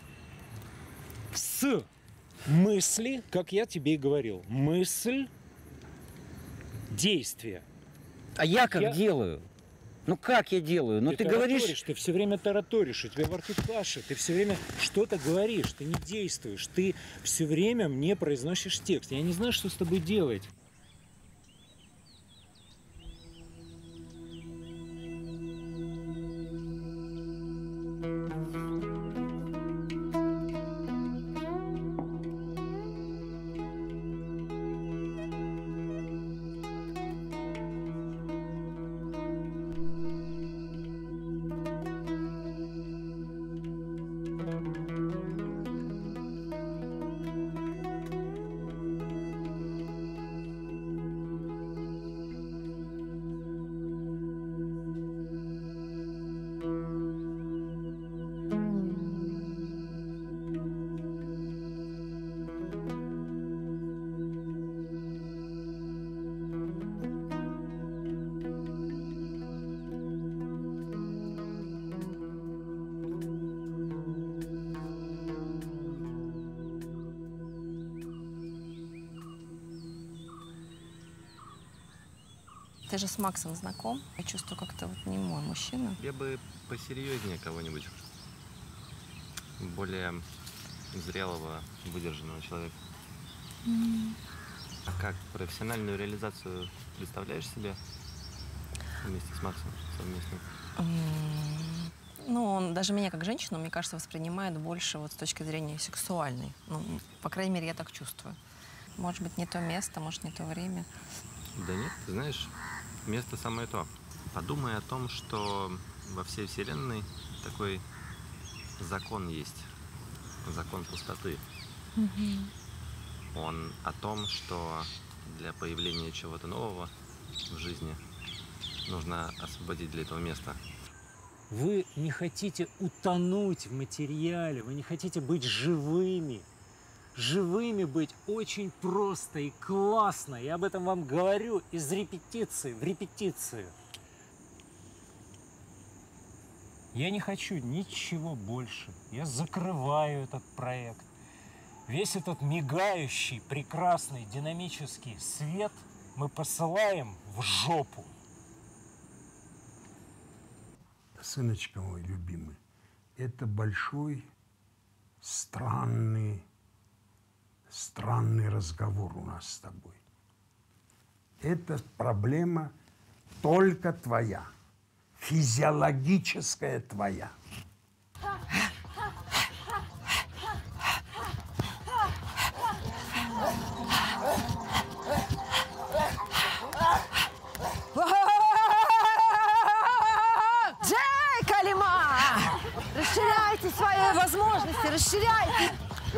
с мысли, как я тебе и говорил. Мысль, действие. А я как делаю? Ну как я делаю? Ну ты говоришь... Ты все время тараторишь, у тебя во рту каша, ты все время что-то говоришь, ты не действуешь, ты все время мне произносишь текст. Я не знаю, что с тобой делать. Ты же с Максом знаком. Я чувствую, как-то вот не мой мужчина. Я бы посерьезнее кого-нибудь, более зрелого, выдержанного человека. А как профессиональную реализацию представляешь себе вместе с Максом совместно? Ну, он даже меня как женщину, мне кажется, воспринимает больше вот с точки зрения сексуальной. Ну, по крайней мере, я так чувствую. Может быть, не то место, может, не то время. Да нет, ты знаешь, место самое то. Подумай о том, что во всей Вселенной такой закон есть. Закон пустоты. Он о том, что для появления чего-то нового в жизни нужно освободить для этого место. Вы не хотите утонуть в материале, вы не хотите быть живыми. Живыми быть очень просто и классно. Я об этом вам говорю из репетиции в репетицию. Я не хочу ничего больше. Я закрываю этот проект. Весь этот мигающий, прекрасный, динамический свет мы посылаем в жопу. Сыночка мой любимый, это большой, странный разговор у нас с тобой. Это проблема только твоя, физиологическая твоя. Джей, Калима! Расширяйте свои возможности, расширяйте!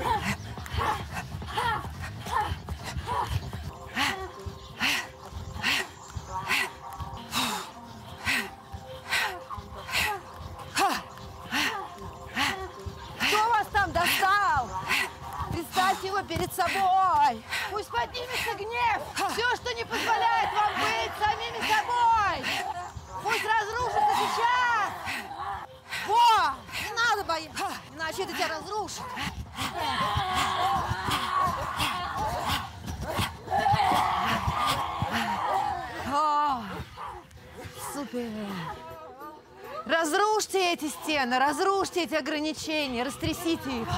Кто вас там достал? Представьте его перед собой. Пусть поднимется гнев. Все, что не позволяет вам быть самими собой. Пусть разрушится сейчас. Во! Не надо бояться, иначе это тебя разрушит. О, супер. Разрушьте эти стены, разрушьте эти ограничения, растрясите их.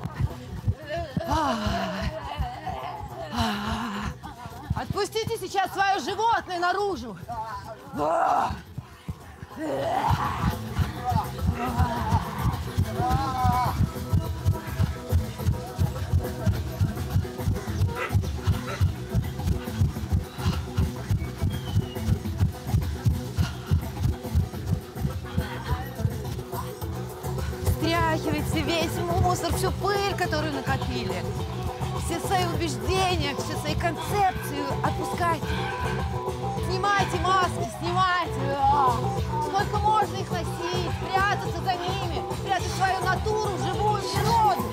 Отпустите сейчас свое животное наружу. Стряхивайте весь мусор, всю пыль, которую накопили. Все свои убеждения, все свои концепции отпускайте. Снимайте маски, снимайте. Сколько можно их носить, прятаться за ними, прятать свою натуру, живую природу.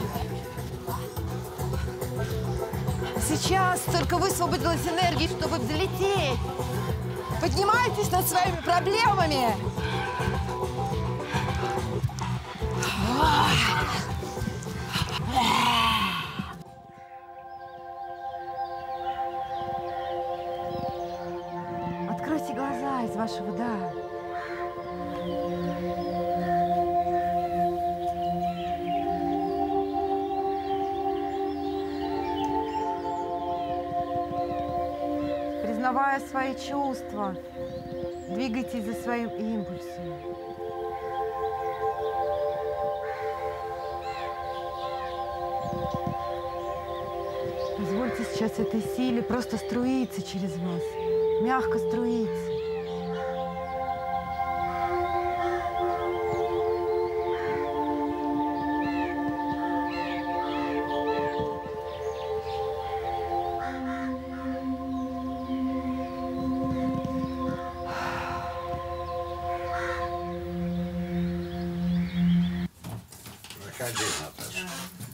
Сейчас только высвободилась энергия, чтобы взлететь. Поднимайтесь над своими проблемами. Откройте глаза из вашего «да». Признавая свои чувства, двигайтесь за своим импульсом. Позвольте сейчас этой силе просто струиться через вас, мягко струиться. Заходи, Наташа.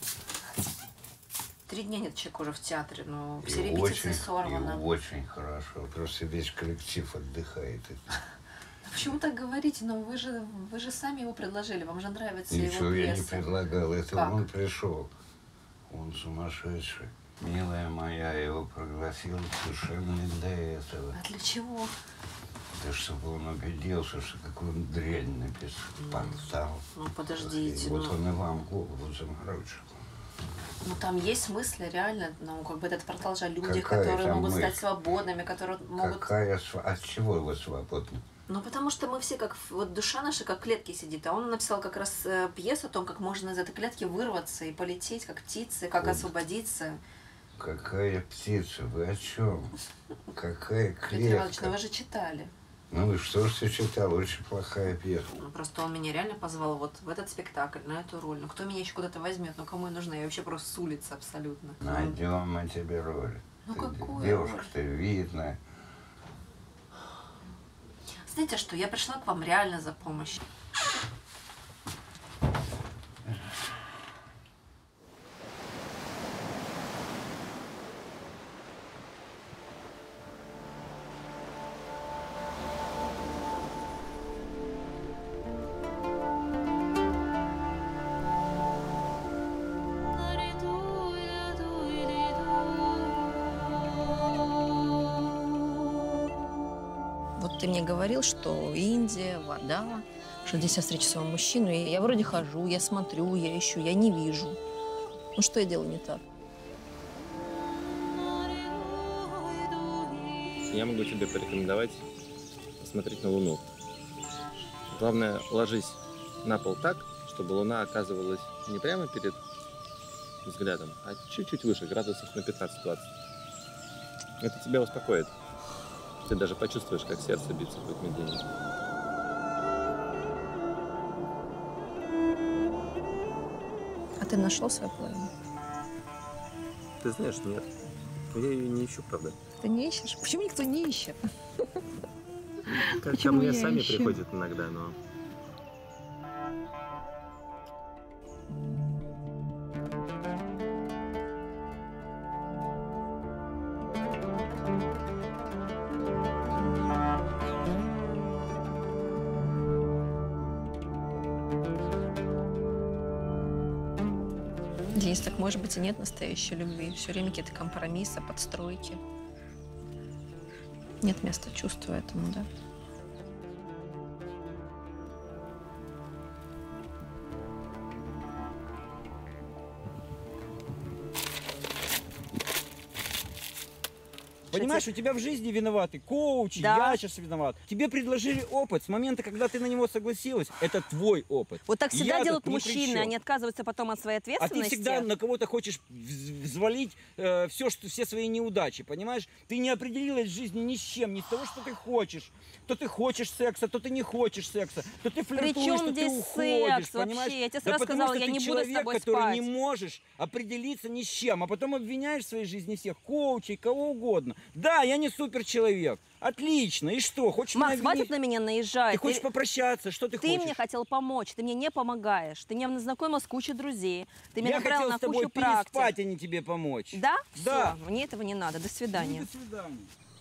3 дня нет человека уже в театре, но И все репетиции очень, сорваны. и очень хорошо. Просто весь коллектив отдыхает. Почему так говорите? Но вы же сами его предложили, вам же нравится Ничего его я не пьеса. предлагал. Это Как? он пришел. Он сумасшедший. Милая моя, я его пригласил совершенно не для этого. А для чего? Да чтобы он убедился, что какую он дрянь написал. Портал. Ну, подождите. И вот ну, он и вам голову заморочил. ну, там есть смыслы, реально. Ну, как бы этот портал же люди, Какая которые там могут мысль? стать свободными, которые могут... От чего вы свободны? Ну, потому что мы все, как вот душа наша, как в клетке сидит, а он написал как раз пьесу о том, как можно из этой клетки вырваться и полететь, как птицы, как освободиться. Какая птица? Вы о чем? Какая Петр Иванович, клетка? ну вы же читали. Ну и что ж ты читал? Очень плохая пьеса. Ну, просто он меня реально позвал вот в этот спектакль, на эту роль. Ну, кто меня еще куда-то возьмет? Ну, кому я нужна? Я вообще просто с улицы абсолютно. Найдем мы тебе роль. Ну, Ты какую девушка, роль? ты видная. Знаете что, я пришла к вам реально за помощью. Вот ты мне говорил, что Индия, вода, что здесь я встречу своего мужчину. И я вроде хожу, я смотрю, я ищу, я не вижу. Ну что я делаю не так? Я могу тебе порекомендовать посмотреть на Луну. Главное, ложись на пол так, чтобы Луна оказывалась не прямо перед взглядом, а чуть-чуть выше, градусов на 15-20. Это тебя успокоит. Ты даже почувствуешь, как сердце бьется будет медленнее. А ты нашел свою половину? Ты знаешь, нет. Я ее не ищу, правда. Ты не ищешь? Почему никто не ищет? Ко Почему мне я сами ищу? приходят иногда, но... Денис, так может быть и нет настоящей любви. Все время какие-то компромиссы, подстройки. Нет места чувству этому, да? Понимаешь, у тебя в жизни виноваты коучи, Да. я сейчас виноват. Тебе предложили опыт с момента, когда ты на него согласилась. Это твой опыт. Вот так всегда Я делают тут ни при мужчины, чем. они отказываются потом от своей А ты ответственности. всегда на кого-то хочешь взвалить все свои неудачи, понимаешь? Ты не определилась в жизни ни с чем, ни с того, что ты хочешь. То ты хочешь секса, то ты не хочешь секса, то ты флиртуешь, Причем то ты здесь уходишь, секс понимаешь? вообще? Я тебе Да сразу потому сказала, что я ты не буду с человек, тобой который спать. не можешь определиться ни с чем, а потом обвиняешь в своей жизни всех, коучей, кого угодно. Да, я не суперчеловек. Отлично, и что? Хочешь Макс, меня хватит обвинить? на меня наезжать. Ты хочешь попрощаться, что ты Ты хочешь? мне хотел помочь, ты мне не помогаешь. Ты меня знакомил с кучей друзей. Ты меня Я направил хотел на с тобой кучу практик. переспать, а не тебе помочь. Да? Да. Все, мне этого не надо. До свидания. Ну, до свидания.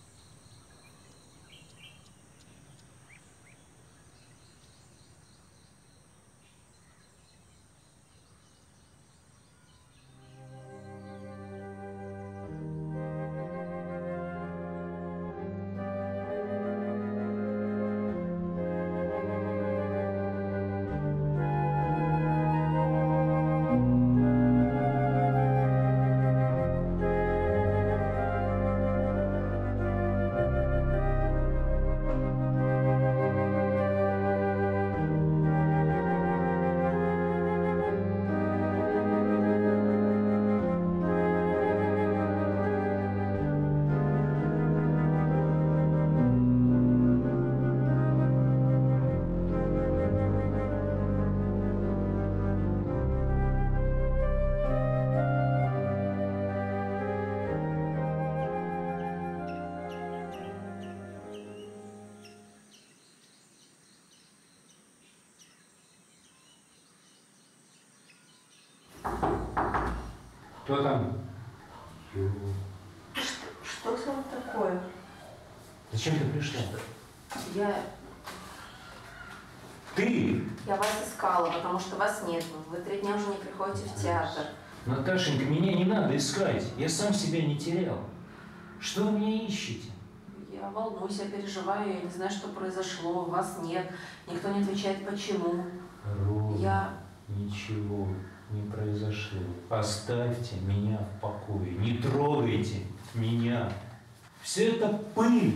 Кто там? Что с вами такое? Зачем ты пришла? Я вас искала, потому что вас нет. Вы 3 дня уже не приходите в театр. Наташенька, меня не надо искать. Я сам себя не терял. Что вы меня ищете? Я волнуюсь, я переживаю, я не знаю, что произошло. Вас нет. Никто не отвечает, почему. Ничего не произошло. Оставьте меня в покое. Не трогайте меня. Все это пыль.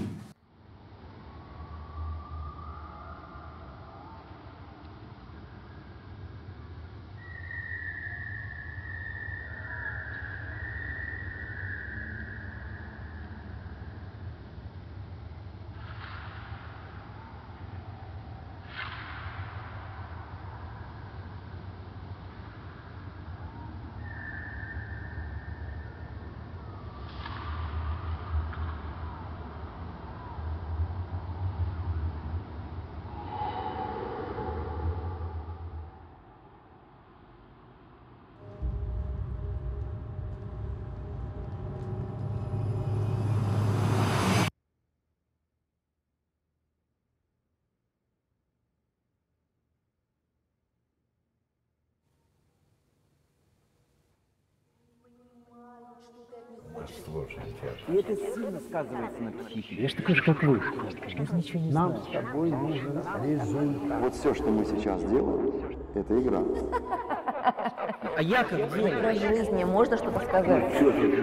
И это сильно сказывается на психике. Я же такой же, как вы. Я же ничего не знаю. Нам с тобой нужен результат. Вот все, что мы сейчас делаем, это игра. А я как делаю? Про жизнь мне можно что-то сказать?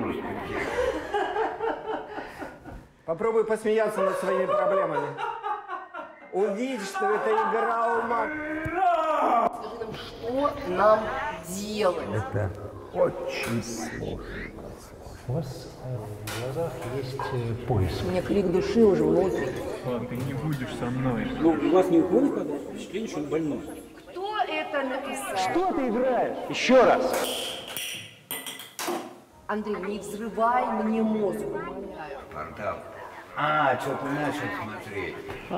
Попробуй посмеяться над своими проблемами. Увидь, что это игра ума. Скажи нам, что нам делать? Это очень сложно. У вас в глазах есть поиск. У меня крик души уже внутри. Ладно, ты не будешь со мной. Ну, у вас не уходит впечатление, что он больной? Кто это написал? Что ты играешь? Еще раз. Андрей, не взрывай мне мозг, умоляю. Портал. А, что ты начал смотреть?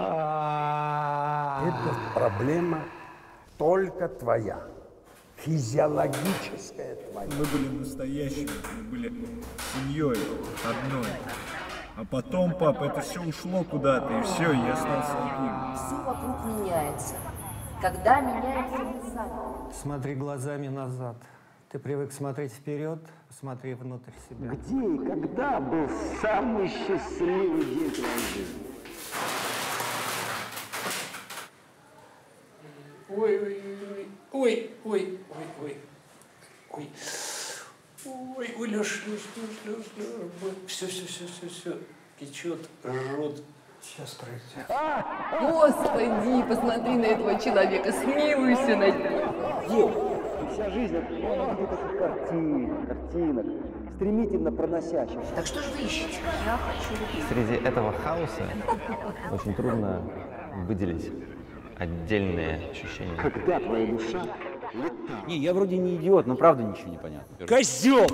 Это проблема только твоя. Физиологическая твоя. Мы были настоящими, мы были семьей одной. А потом, пап, это все ушло куда-то, и все, я остался один. Все вокруг меняется. Когда меняется дизайн. Смотри глазами назад. Ты привык смотреть вперед, посмотри внутрь себя. Где и когда был самый счастливый день твоей жизни? Ой. Ой, ой, Леш. Все. Течет, рот. Сейчас пройдет. Господи, посмотри на этого человека, смилуйся над ним. Вся жизнь это каких-то картинок, стремительно проносящихся. Так что же вы ищете? Я хочу любить. Среди этого хаоса очень трудно выделить отдельные ощущения. Когда твоя душа летала. Не, я вроде не идиот, но правда ничего не понятно. Козел!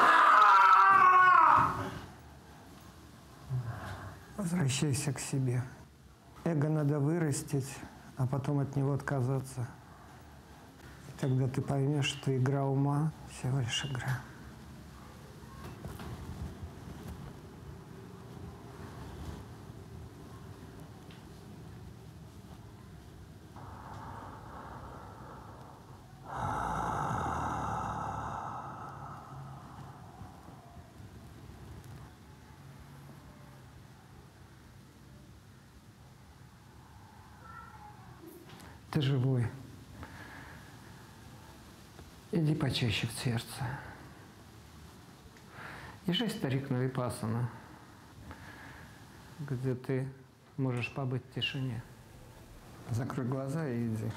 Возвращайся к себе. Эго надо вырастить, а потом от него отказаться. И тогда ты поймешь, что игра ума всего лишь игра. Ты живой. Иди почаще в сердце. Езжай, старик, на випассану, где ты можешь побыть в тишине. Закрой глаза и иди.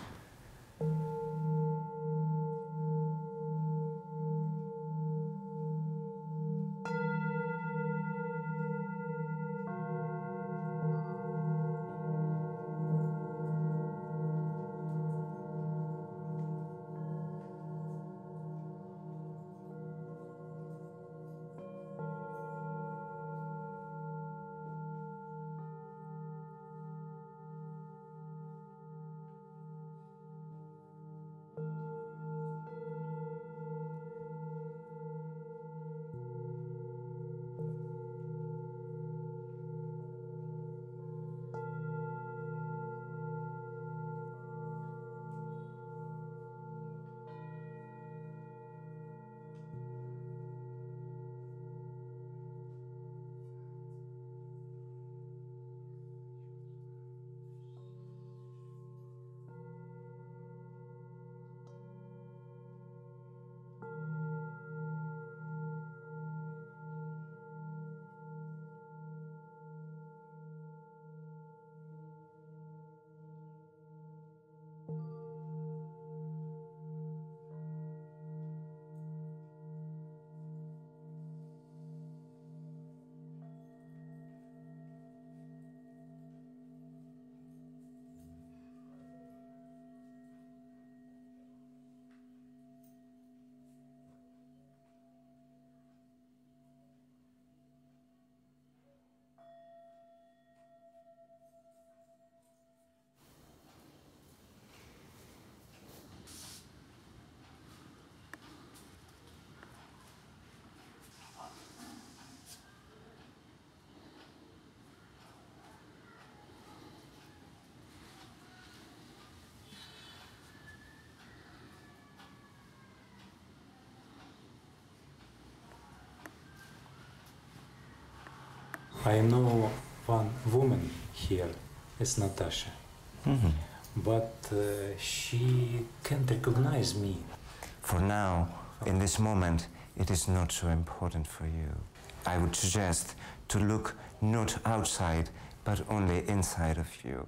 I know one woman here, it's Natasha, but she can't recognize me. For now, in this moment, it is not so important for you. I would suggest to look not outside, but only inside of you.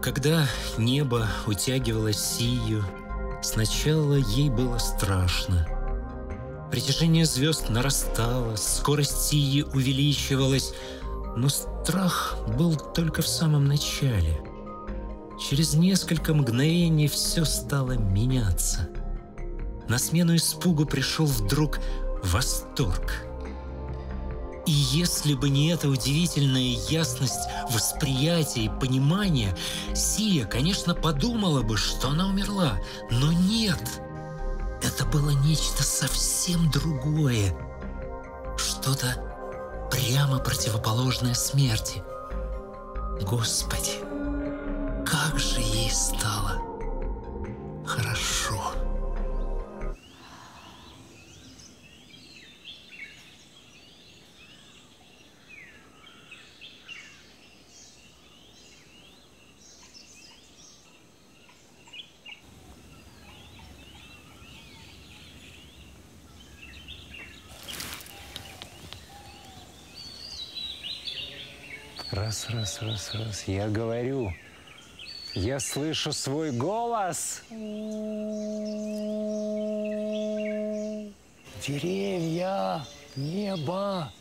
когда небо утягивало Сию, сначала ей было страшно. Притяжение звезд нарастало, скорость Сии увеличивалась, но страх был только в самом начале. Через несколько мгновений все стало меняться. На смену испугу пришел вдруг восторг. И если бы не эта удивительная ясность восприятия и понимания, Сия, конечно, подумала бы, что она умерла. Но нет, это было нечто совсем другое. Что-то прямо противоположное смерти. Господи, как же ей стало хорошо. Раз, я говорю. Я слышу свой голос. Деревья, небо.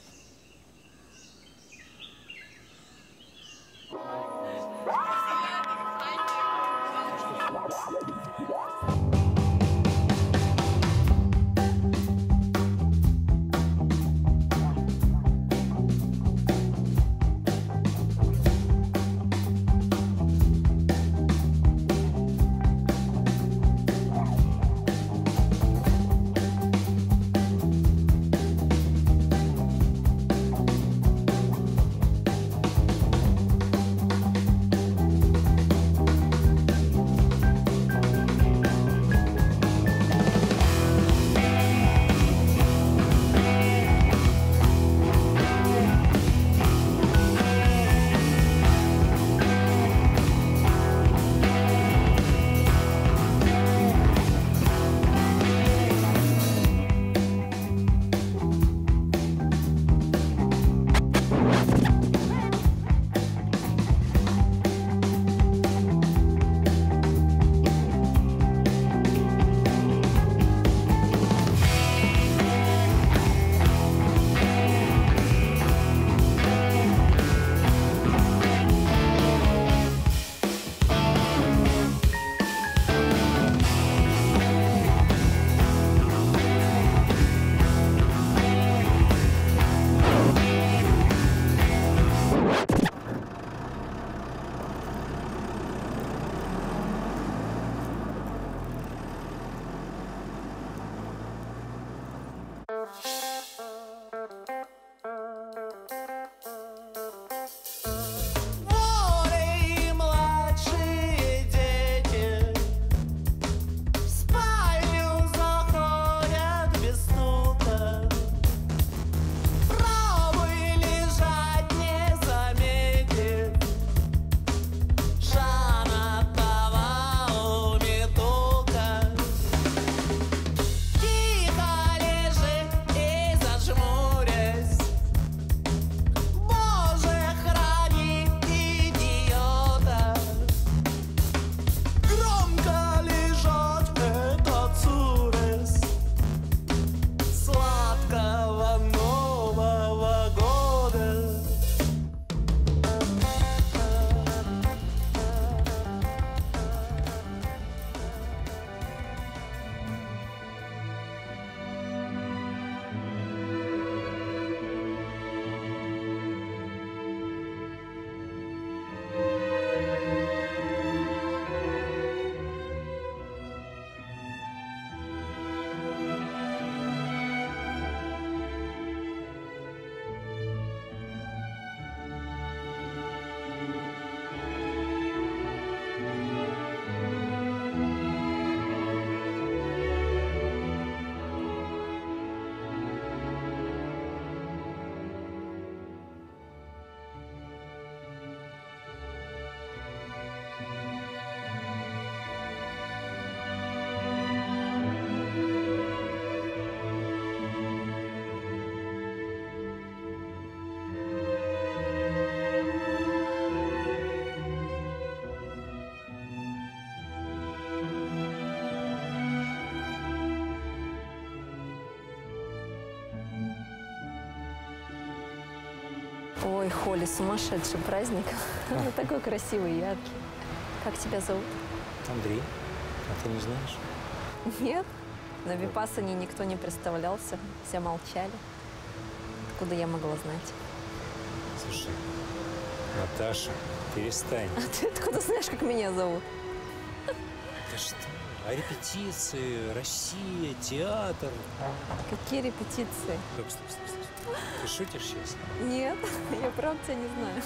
Ой, Холли, сумасшедший праздник. Такой красивый, яркий. Как тебя зовут? Андрей. А ты не знаешь? Нет. На Випассане никто не представлялся. Все молчали. Откуда я могла знать? Слушай, Наташа, перестань. А ты откуда знаешь, как меня зовут? Да что? А репетиции, Россия, театр. Какие репетиции? Стоп. Ты шутишь сейчас? Нет, я правда тебя не знаю.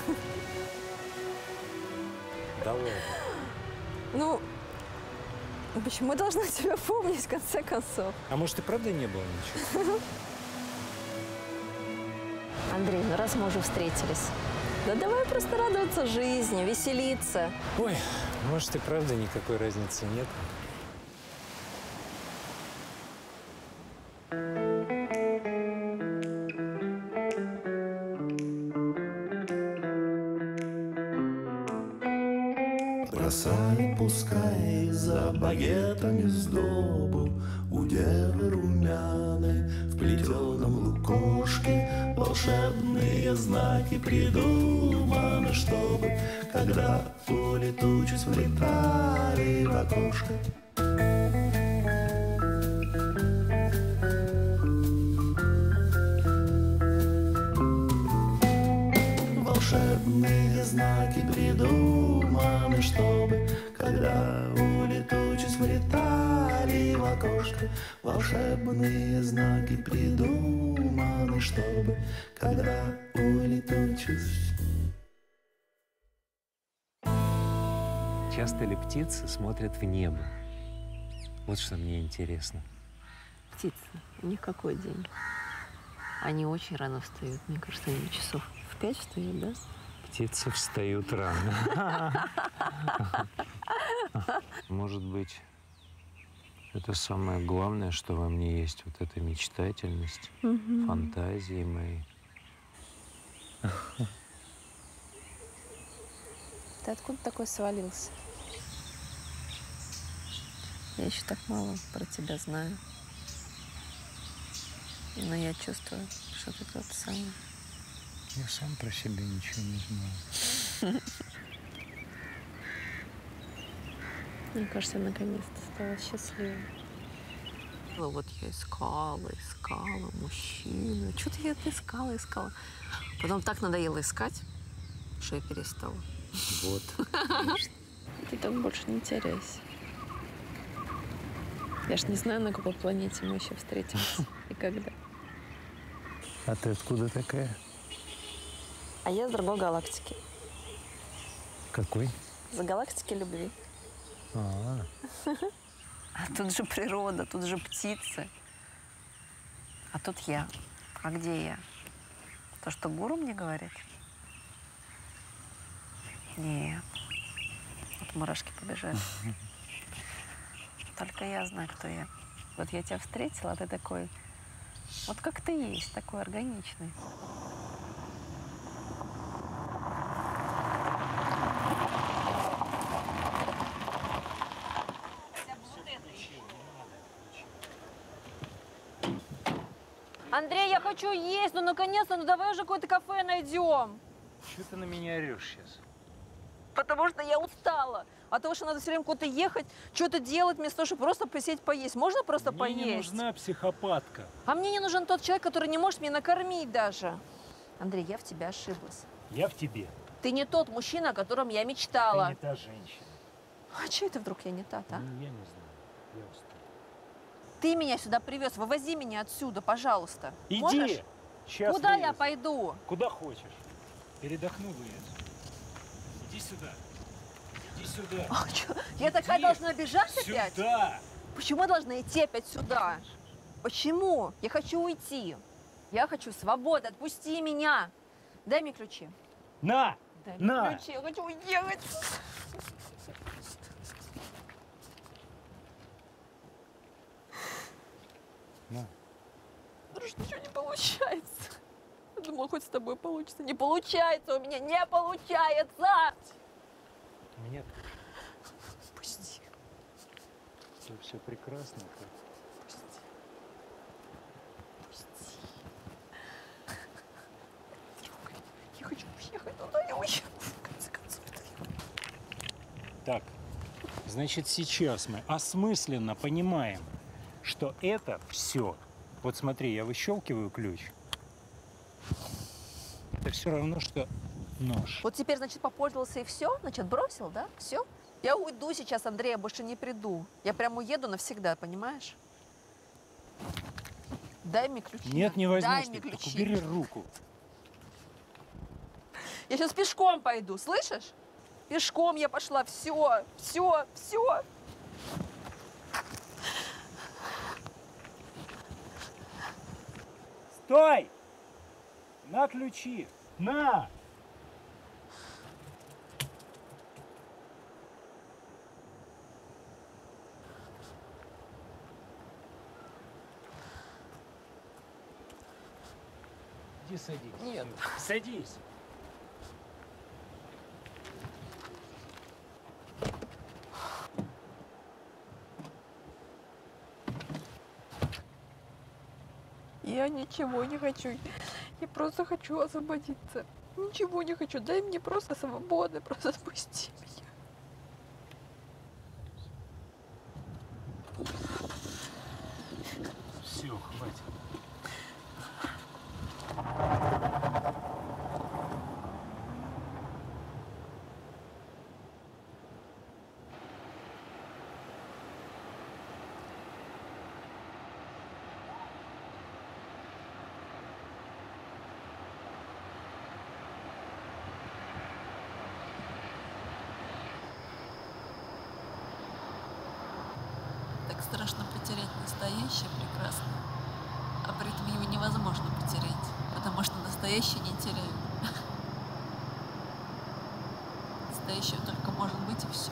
Да ладно. Ну, почему я должна тебя помнить, в конце концов? А может, и правда не было ничего? Андрей, ну раз мы уже встретились, да давай просто радоваться жизни, веселиться. Ой, может, и правда никакой разницы нет. Бросай, пускай за багетами сдобу у девы румяной в плетеном лукошке волшебные знаки придуманы, чтобы, когда улетучусь, влетали в окошко. Волшебные знаки придуманы, чтобы, когда улетучусь, влетали в окошко. Волшебные знаки придуманы, чтобы, когда улетучусь. Часто ли птицы смотрят в небо? Вот что мне интересно. Птицы, у них какой день? Они очень рано встают. Мне кажется, они часов в 5 встают, да? Птицы встают рано. Может быть, это самое главное, что во мне есть, вот эта мечтательность, фантазии мои. Ты откуда такой свалился? Я еще так мало про тебя знаю. Но я чувствую, что ты тот самый. Я сам про себя ничего не знаю. Мне кажется, я наконец-то стала счастливой. Вот я искала мужчину. Что-то я это искала. Потом так надоело искать, что я перестала. Вот. Ты так больше не теряйся. Я ж не знаю, на какой планете мы еще встретимся и когда. А ты откуда такая? А я с другой галактики. Какой? За галактики любви. А тут же природа, тут же птицы. А тут я. А где я? То, что гуру мне говорит? Нет. Вот мурашки побежали. Только я знаю, кто я. Вот я тебя встретила, а ты такой, вот как ты есть, такой органичный. Андрей, я хочу есть, ну наконец-то, ну давай уже какое-то кафе найдем. Чего ты на меня орешь сейчас? Потому что я устала. От того, что надо все время куда-то ехать, что-то делать, вместо того, чтобы просто посидеть, поесть. Можно просто поесть? Мне не нужна психопатка. А мне не нужен тот человек, который не может меня накормить даже. Андрей, я в тебя ошиблась. Я в тебе. Ты не тот мужчина, о котором я мечтала. Ты не та женщина. А что это вдруг я не та, а? Ну, я не знаю. Я устал. Ты меня сюда привез, вывози меня отсюда, пожалуйста. Иди! Можешь? Сейчас Куда вывезу. я пойду? Куда хочешь. Передохну вывезу. Иди сюда. Иди сюда. А, что? Я такая должна бежать опять? Сюда! Почему я должна идти опять сюда? Почему? Я хочу уйти. Я хочу свободы. Отпусти меня. Дай мне ключи. На! Дай мне На! ключи. Я хочу уехать. На. Потому что ничего не получается. Я думала, хоть с тобой получится. Не получается у меня, не получается! У меня Пусти. все прекрасно. Пусти. Пусти. Трогай. Я хочу уеду, в конце концов. Так, значит, сейчас мы осмысленно понимаем, что это все. Вот смотри, я выщелкиваю ключ. Это все равно, что нож. Вот теперь, значит, попользовался и все? Значит, бросил, да? Все? Я уйду сейчас, Андрей, я больше не приду. Я прям уеду навсегда, понимаешь? Дай мне ключи. Нет, не возьмешь. Дай мне ключи. Так убери руку. Я сейчас пешком пойду, слышишь? Пешком я пошла. Все, все, все. Стой! На ключи! На! Иди садись. Нет. Садись. Я ничего не хочу. Я просто хочу освободиться. Ничего не хочу. Дай мне просто свободы. Просто отпусти меня. Все, хватит. Так страшно потерять настоящее прекрасное, а при этом его невозможно потерять, потому что настоящее не теряют. Настоящее только может быть и все.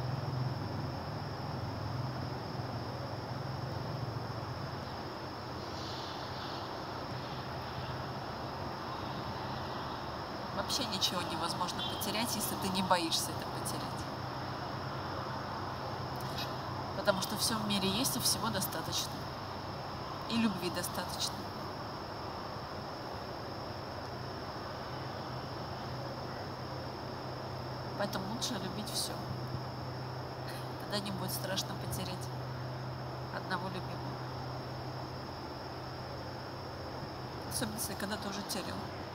Вообще ничего невозможно потерять, если ты не боишься это потерять. Потому что все в мире есть, и всего достаточно. И любви достаточно. Поэтому лучше любить все. Тогда не будет страшно потерять одного любимого. Особенно, если когда ты уже терял.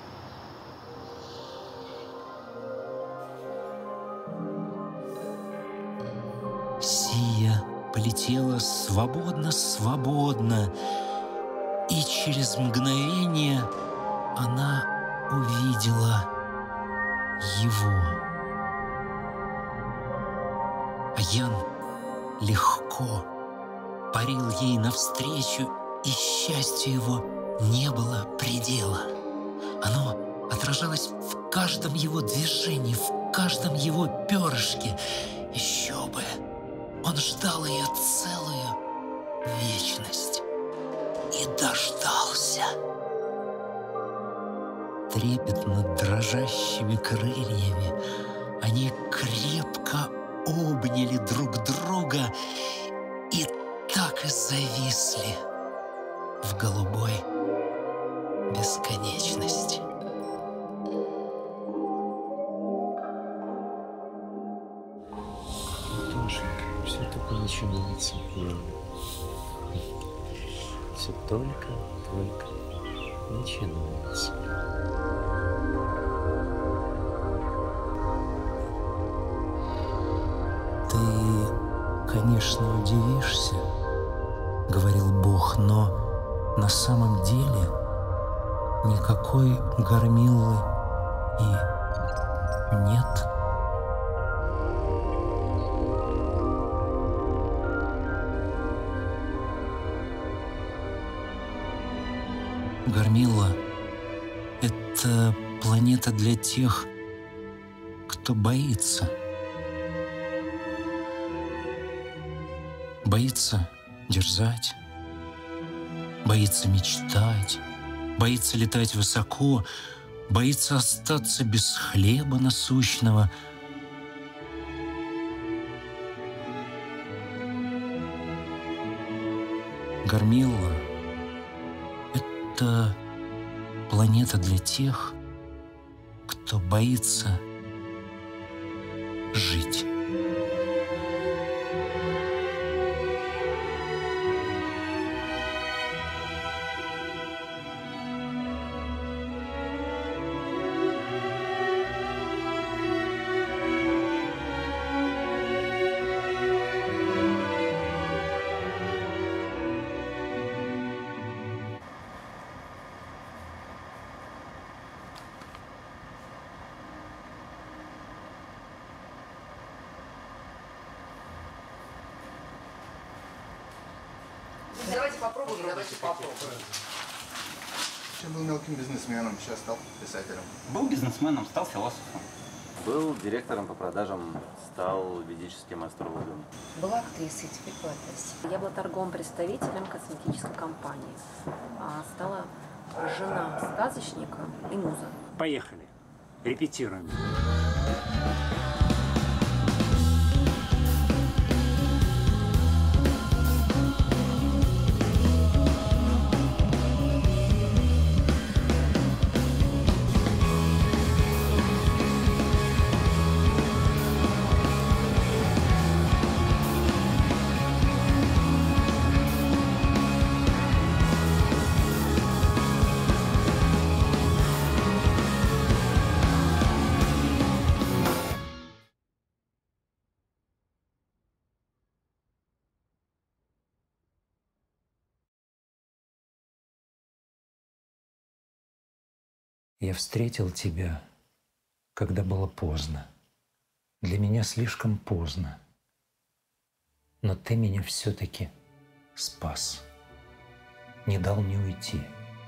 Сия полетела свободно, и через мгновение она увидела его. А Ян легко парил ей навстречу, и счастью его не было предела. Оно отражалось в каждом его движении, в каждом его перышке. Еще бы! Он ждал ее целую вечность и дождался. Трепетно дрожащими крыльями они крепко обняли друг друга и так и зависли в голубой бесконечности. Все только начинается. Все только начинается. Ты, конечно, удивишься, говорил Бог, но на самом деле никакой Громиллы и нет. Громилла — это планета для тех, кто боится. Боится дерзать, боится мечтать, боится летать высоко, боится остаться без хлеба насущного. Громилла — это планета для тех, кто боится жить. Давайте попробуем, давайте попробуем. Я был мелким бизнесменом, сейчас стал писателем. Был бизнесменом, стал философом. Был директором по продажам, стал ведическим астрологом. Была актрисой, теперь поэтесса. Я была торговым представителем косметической компании. Стала жена сказочника и муза. Поехали. Репетируем. Я встретил тебя, когда было поздно. Для меня слишком поздно. Но ты меня все-таки спас. Не дал мне уйти.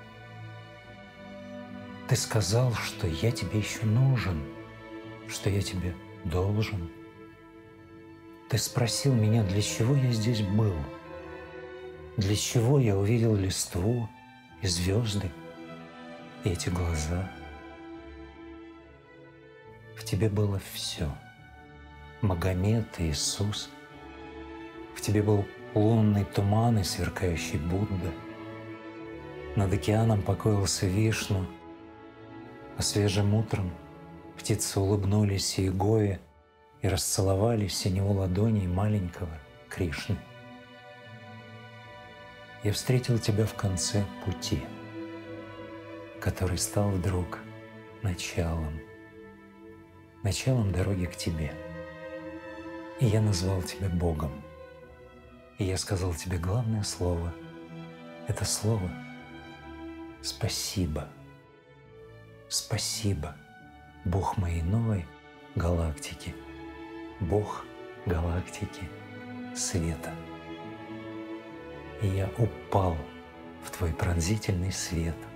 Ты сказал, что я тебе еще нужен, что я тебе должен. Ты спросил меня, для чего я здесь был, для чего я увидел листву и звезды, и эти глаза. В тебе было все. Магомед и Иисус. В тебе был лунный туман и сверкающий Будда. Над океаном покоился Вишну, а свежим утром птицы улыбнулись Иегове и расцеловали синеву ладоней маленького Кришны. Я встретил тебя в конце пути, который стал вдруг началом дороги к тебе. И я назвал тебя Богом. И я сказал тебе главное слово. Это слово «Спасибо». Спасибо, Бог моей новой галактики, Бог галактики света. И я упал в твой пронзительный свет,